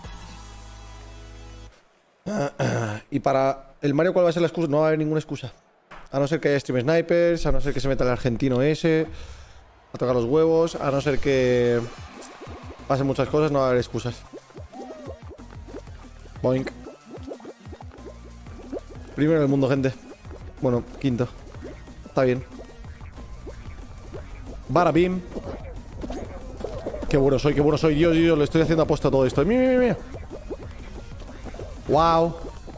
Sí. Y para el Mario, ¿cuál va a ser la excusa? No va a haber ninguna excusa. A no ser que haya Stream Snipers, a no ser que se meta el argentino ese a tocar los huevos, a no ser que pasen muchas cosas, no va a haber excusas. Boink. Primero en el mundo, gente. Bueno, quinto. Está bien. Barabim. Qué bueno soy, qué bueno soy. Dios, Dios, le estoy haciendo aposta a todo esto. Mira, mira, mira. Wow.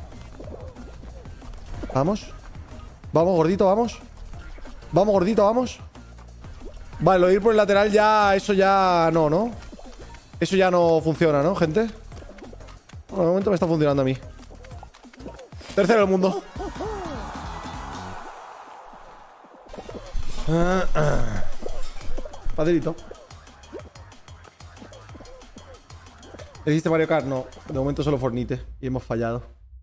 Vamos. Vamos, gordito, vamos. Vamos, gordito, vamos. Vale, lo de ir por el lateral ya... Eso ya... No, ¿no? Eso ya no funciona, ¿no, gente? Bueno, de momento me está funcionando a mí. Tercero del mundo. Ah, ah. Padrito. ¿Existe Mario Kart? No. De momento solo Fornite. Y hemos fallado.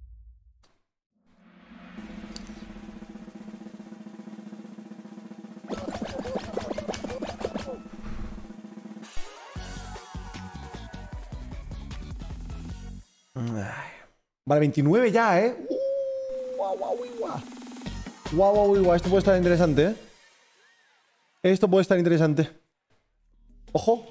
Vale, veintinueve ya, ¿eh? Uh, guau, guau, guau. Guau, guau, guau. Esto puede estar interesante, ¿eh? Esto puede estar interesante. Ojo.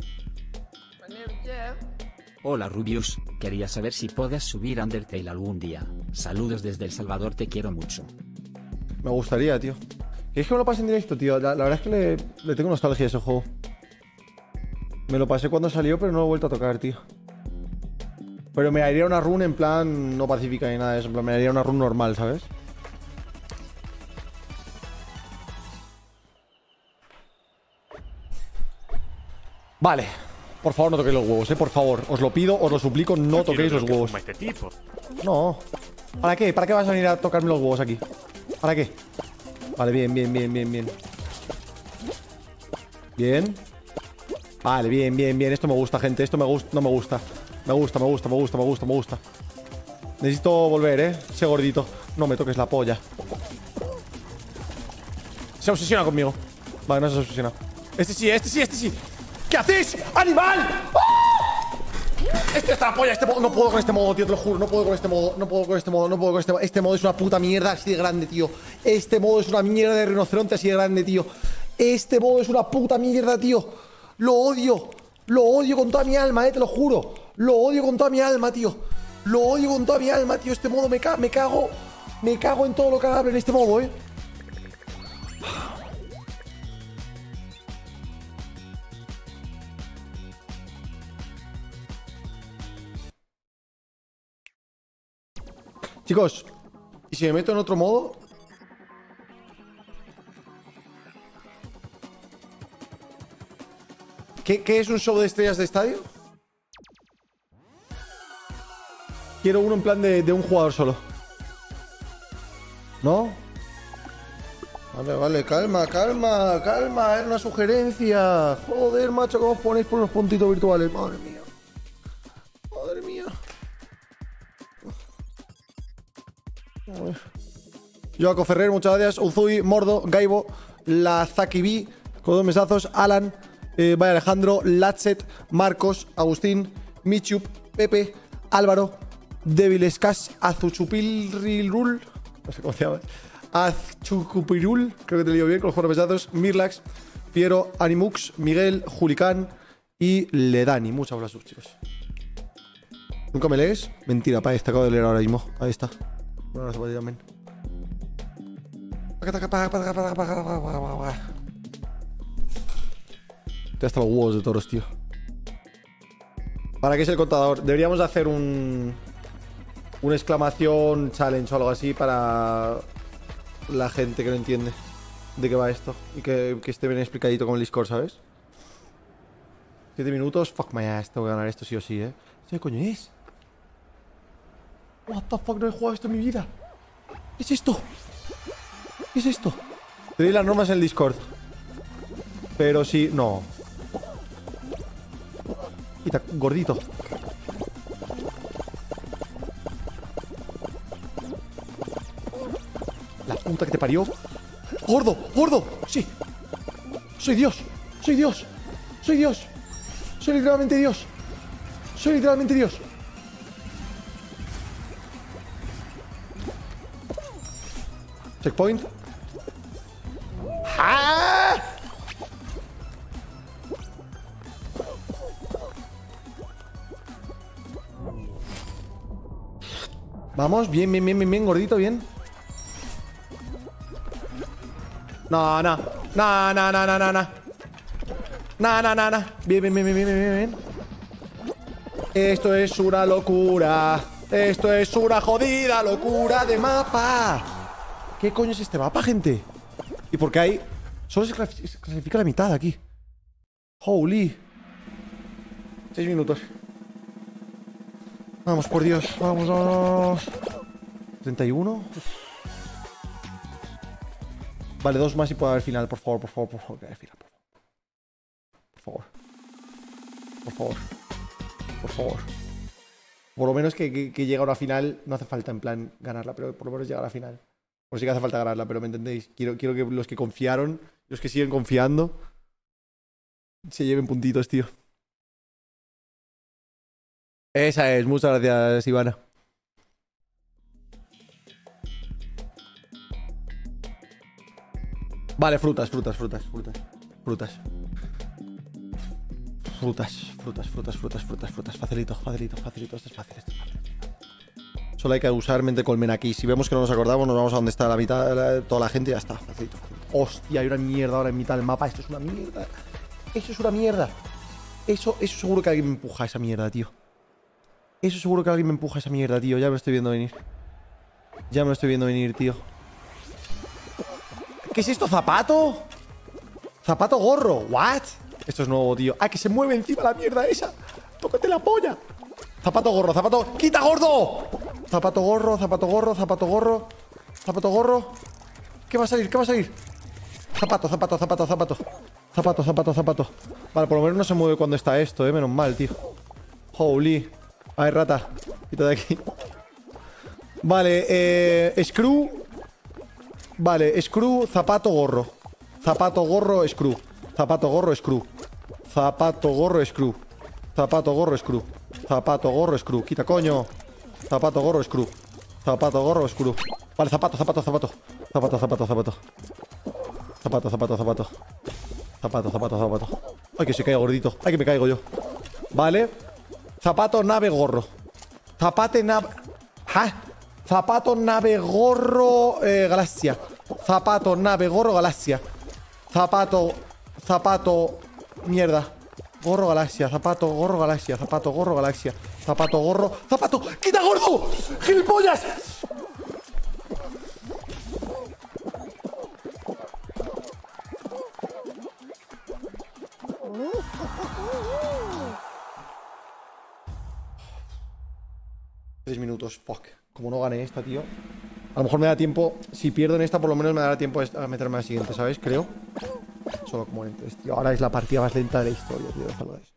Hola Rubius, quería saber si puedes subir Undertale algún día. Saludos desde El Salvador, te quiero mucho. Me gustaría, tío. ¿Quieres que me lo pase en directo, tío? La, la verdad es que le, le tengo nostalgia a ese juego. Me lo pasé cuando salió, pero no lo he vuelto a tocar, tío. Pero me haría una run en plan no pacífica ni nada de eso. En plan, me haría una run normal, ¿sabes? Vale. Por favor, no toquéis los huevos, eh. Por favor. Os lo pido, os lo suplico, no toquéis los huevos. No. ¿Para qué? ¿Para qué vas a venir a tocarme los huevos aquí? ¿Para qué? Vale, bien, bien, bien, bien, bien. Bien. Vale, bien, bien, bien. Esto me gusta, gente. Esto me gusta, no me gusta. Me gusta, me gusta, me gusta, me gusta, me gusta. Necesito volver, ¿eh? Ese gordito. No me toques la polla. Se obsesiona conmigo. Vale, no se obsesiona. Este sí, este sí, este sí. ¿Qué haces, animal? ¡Oh! Este está la polla, este modo. No puedo con este modo, tío, te lo juro. No puedo con este modo, no puedo con este modo, no puedo con este modo. Este modo es una puta mierda así de grande, tío. Este modo es una mierda de rinoceronte así de grande, tío. Este modo es una puta mierda, tío. Lo odio. Lo odio con toda mi alma, eh, te lo juro. Lo odio con toda mi alma, tío. Lo odio con toda mi alma, tío. Este modo me, ca me cago. Me cago en todo lo cagable en este modo, eh. Chicos, ¿y si me meto en otro modo? ¿Qué, qué es un show de estrellas de estadio? Quiero uno en plan de, de un jugador solo. ¿No? Vale, vale, calma, calma, calma. Era una sugerencia. Joder, macho, ¿cómo os ponéis por unos puntitos virtuales? Madre mía. Madre mía. A ver. Joaco Ferrer, muchas gracias. Uzui, Mordo, Gaibo, La Zakibi, con dos mesazos. Alan, eh, Vaya Alejandro, Latset, Marcos, Agustín, Michup, Pepe, Álvaro, Devilescas, Azuchupilrul, no sé cómo se llama. Azchucupirul, creo que te digo bien con los cuatro pesados. Mirlax, Fiero, Animux, Miguel, Julicán y Ledani. Muchas gracias, chicos. ¿Nunca me lees? Mentira, pa, te acabo de leer ahora mismo. Ahí está. Un abrazo para ti también. Te hasta los huevos de toros, tío. ¿Para qué es el contador? Deberíamos hacer un... una exclamación challenge o algo así para la gente que no entiende de qué va esto. Y que, que esté bien explicadito con el Discord, ¿sabes? Siete minutos. Fuck my ass. Tengo que ganar esto sí o sí, ¿eh? ¿Qué coño es? What the fuck, no he jugado esto en mi vida. ¿Qué es esto? ¿Qué es esto? Te doy las normas en el Discord. Pero sí, no. Quita, gordito. La puta que te parió. ¡Gordo! ¡Gordo! ¡Sí! ¡Soy Dios! ¡Soy Dios! ¡Soy Dios! ¡Soy literalmente Dios! ¡Soy literalmente Dios! Checkpoint. ¡Ah! Vamos, bien, bien, bien, bien, bien, gordito, bien. No, no. No, no, no, no, no, no. No, no, no, no. Bien, bien, bien, bien, bien, bien, bien. Esto es una locura. Esto es una jodida locura de mapa. ¿Qué coño es este mapa, gente? ¿Y por qué hay...? Solo se clasifica la mitad aquí. Holy. Seis minutos. Vamos, por Dios. Vamos, vamos. treinta y uno. Vale, dos más y puede haber final. Por favor, por favor, por favor. Que haya final, por favor. Por favor. Por favor. Por lo menos que, que, que llegue a una final. No hace falta, en plan, ganarla, pero por lo menos llegar a la final. Por sí que hace falta ganarla, pero me entendéis. Quiero, quiero que los que confiaron, los que siguen confiando, se lleven puntitos, tío. Esa es. Muchas gracias, Ivana. Vale, frutas, frutas, frutas, frutas. Frutas. Frutas, frutas, frutas, frutas, frutas, frutas. Facilito, facilito, facilito. Esto es fácil, esto es fácil. Solo hay que usar mente colmena aquí. Si vemos que no nos acordamos, nos vamos a donde está la mitad, la, toda la gente y ya está. Facilito, facilito. Hostia, hay una mierda ahora en mitad del mapa. Esto es una mierda. Eso es una mierda. Eso, eso seguro que alguien me empuja a esa mierda, tío. Eso seguro que alguien me empuja a esa mierda, tío. Ya me lo estoy viendo venir. Ya me lo estoy viendo venir, tío. ¿Qué es esto? ¿Zapato? ¿Zapato gorro? ¿What? Esto es nuevo, tío. Ah, que se mueve encima la mierda esa. Tócate la polla. Zapato gorro, zapato... ¡Quita, gordo! Zapato gorro, zapato gorro, zapato gorro. Zapato gorro. ¿Qué va a salir? ¿Qué va a salir? Zapato, zapato, zapato, zapato. Zapato, zapato, zapato. Vale, por lo menos no se mueve cuando está esto, eh. Menos mal, tío. Holy. A ver, rata. Quita de aquí. Vale, eh... Screw. Vale, screw, zapato, gorro. Zapato, gorro, screw. Zapato, gorro, screw. Zapato, gorro, screw. Zapato, gorro, screw. Zapato, gorro, screw. Quita, coño. Zapato, gorro, screw. Zapato, gorro, screw. Vale, zapato, zapato, zapato. Zapato, zapato, zapato. Zapato, zapato, zapato. Zapato, zapato, zapato. Ay, que se caiga, gordito. Ay, que me caigo yo. Vale. Zapato, nave, gorro. Zapate, nave... ¿Ah? Zapato, nave, gorro, eh, galaxia. Zapato, nave, gorro, galaxia. Zapato, zapato, mierda. Gorro, galaxia, zapato, gorro, galaxia. Zapato, gorro, galaxia. Zapato, gorro, zapato. ¡Quita, gordo! ¡Gilipollas! minutos. Fuck. Como no gane esta, tío. A lo mejor me da tiempo. Si pierdo en esta, por lo menos me dará tiempo a meterme a la siguiente, ¿sabes? Creo. Solo como en tres, tío. Ahora es la partida más lenta de la historia, tío. Déjalo de eso.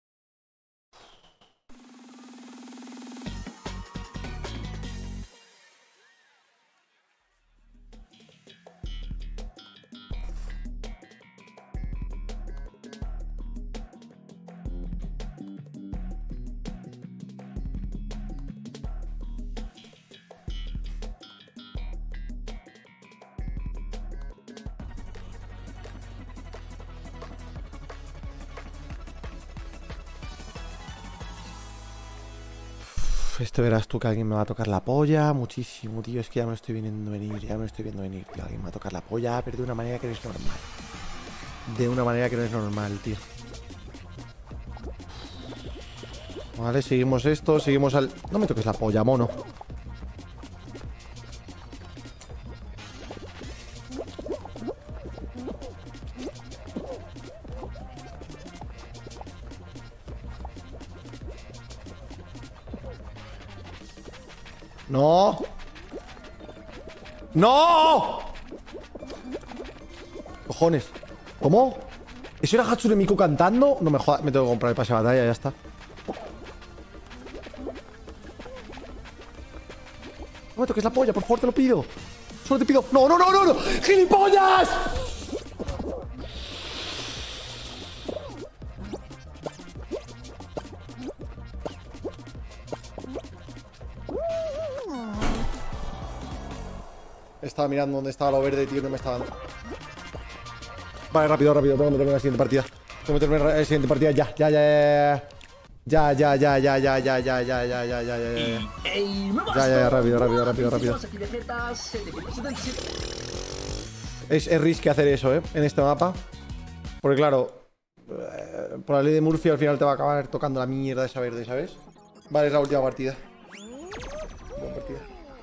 Este verás tú que alguien me va a tocar la polla. Muchísimo, tío. Es que ya me lo estoy viendo venir. Ya me lo estoy viendo venir, tío. Alguien me va a tocar la polla, pero de una manera que no es normal. De una manera que no es normal, tío. Vale, seguimos esto. Seguimos al... No me toques la polla, mono. ¡No! ¡No! Cojones. ¿Cómo? ¿Eso era Hatsune Miku cantando? No me jodas, me tengo que comprar el pase de batalla, ya está. No me toques la polla, por favor, te lo pido. Solo te pido. ¡No, no, no, no! no! ¡Gilipollas! Estaba mirando dónde estaba lo verde, tío, no me estaba dando. Vale, rápido, rápido, tengo que meterme en la siguiente partida. Tengo que meterme en la siguiente partida, ya, ya, ya, ya, ya, ya, ya, ya, ya, ya, ya, ya, ya, ya, ya, ya, ya, ya, rápido, rápido, rápido, rápido. Es, es risky hacer eso, eh, en este mapa. Porque claro, por la ley de Murphy al final te va a acabar tocando la mierda esa verde, ¿sabes? Vale, es la última partida. Buena partida.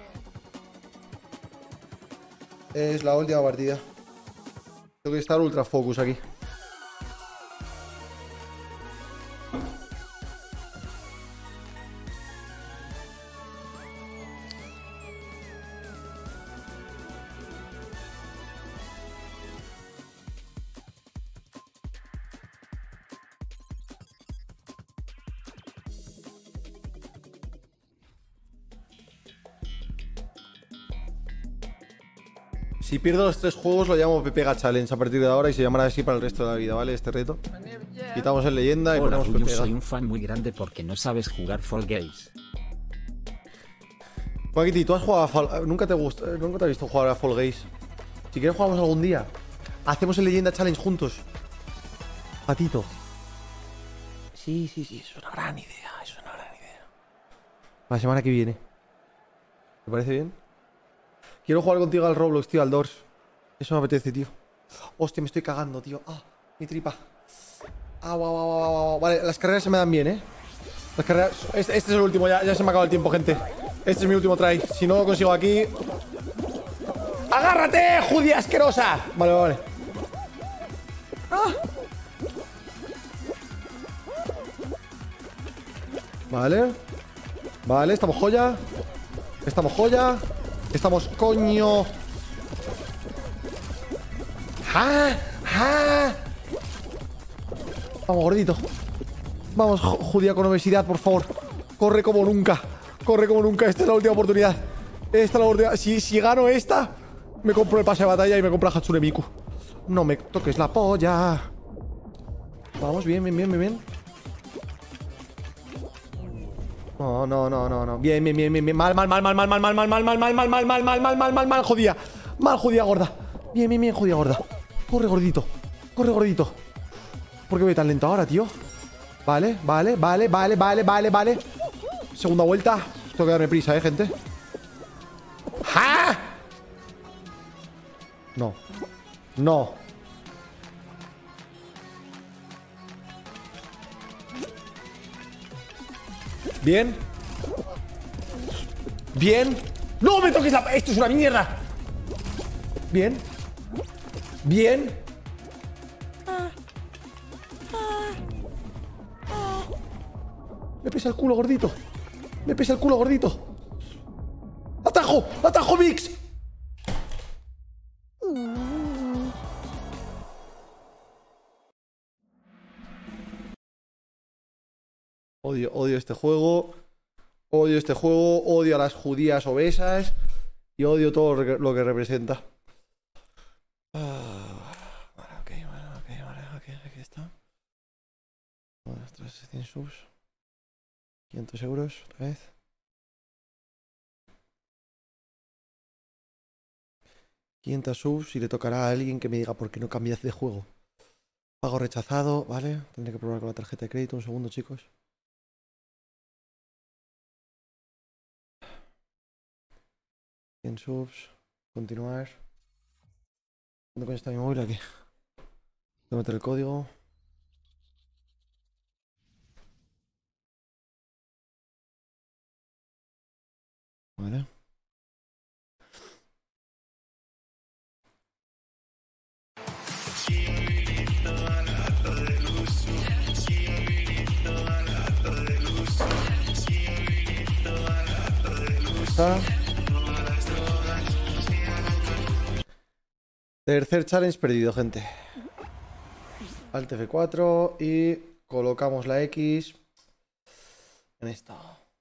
Es la última partida. Tengo que estar ultra focus aquí. Si pierdo los tres juegos lo llamo Pepega Challenge a partir de ahora y se llamará así para el resto de la vida, ¿vale? Este reto. Quitamos en leyenda y Hola, ponemos Rubio, Pepega. soy un fan muy grande porque no sabes jugar Fall Guys. Paquiti, ¿tú has jugado a Fall... Nunca te gusta... Nunca te he visto jugar a Fall Guys. Si quieres jugamos algún día. Hacemos el leyenda challenge juntos. Patito. Sí, sí, sí, es una gran idea, es una gran idea. La semana que viene. ¿Te parece bien? Quiero jugar contigo al Roblox, tío, al Doors. Eso me apetece, tío. Hostia, me estoy cagando, tío. Ah, mi tripa. Ah, guau, guau, guau, guau. Vale, las carreras se me dan bien, ¿eh? Las carreras... Este, este es el último, ya, ya se me ha acabado el tiempo, gente. Este es mi último try. Si no lo consigo aquí... ¡Agárrate, judía asquerosa! Vale, vale. Ah. Vale. Vale, estamos joya. Estamos joya. Estamos coño. ¡Ja! ¡Ja! Vamos, gordito. Vamos, judía con obesidad, por favor. Corre como nunca. Corre como nunca. Esta es la última oportunidad. Esta es la oportunidad. Si, si gano esta, me compro el pase de batalla y me compro a Hatsune Miku. No me toques la polla. Vamos, bien, bien, bien, bien, bien. No, no, no, no, no. Bien, bien, bien, bien, bien. Mal, mal, mal, mal, mal, mal, mal, mal, mal, mal, mal, mal, mal, mal, mal, mal, mal, mal, mal, judía. Mal, judía gorda. Bien, bien, bien, judía gorda. Corre, gordito. Corre, gordito. ¿Por qué voy tan lento ahora, tío? Vale, vale, vale, vale, vale, vale, vale. Segunda vuelta. Tengo que darme prisa, eh, gente. ¡Ja! No. No. Bien. Bien. ¡No me toques la... Esto es una mierda! Bien. Bien. Me pesa el culo, gordito. Me pesa el culo, gordito. ¡Atajo! ¡Atajo, Vix! Odio, odio este juego. Odio este juego. Odio a las judías obesas. Y odio todo lo que, lo que representa. Ah, vale, ok, vale, ok, vale, ok, aquí está. cien subs. quinientos euros, otra vez. quinientos subs y le tocará a alguien que me diga por qué no cambias de juego. Pago rechazado, ¿vale? Tendré que probar con la tarjeta de crédito. Un segundo, chicos. cien subs. Continuar. ¿Dónde coño está mi móvil? Aquí. Voy a meter el código. Vale. Está. Tercer challenge perdido, gente. Alt F cuatro y colocamos la X en esto.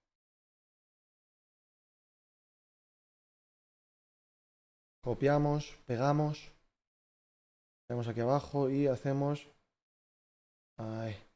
Copiamos, pegamos. Ponemos aquí abajo y hacemos... Ahí.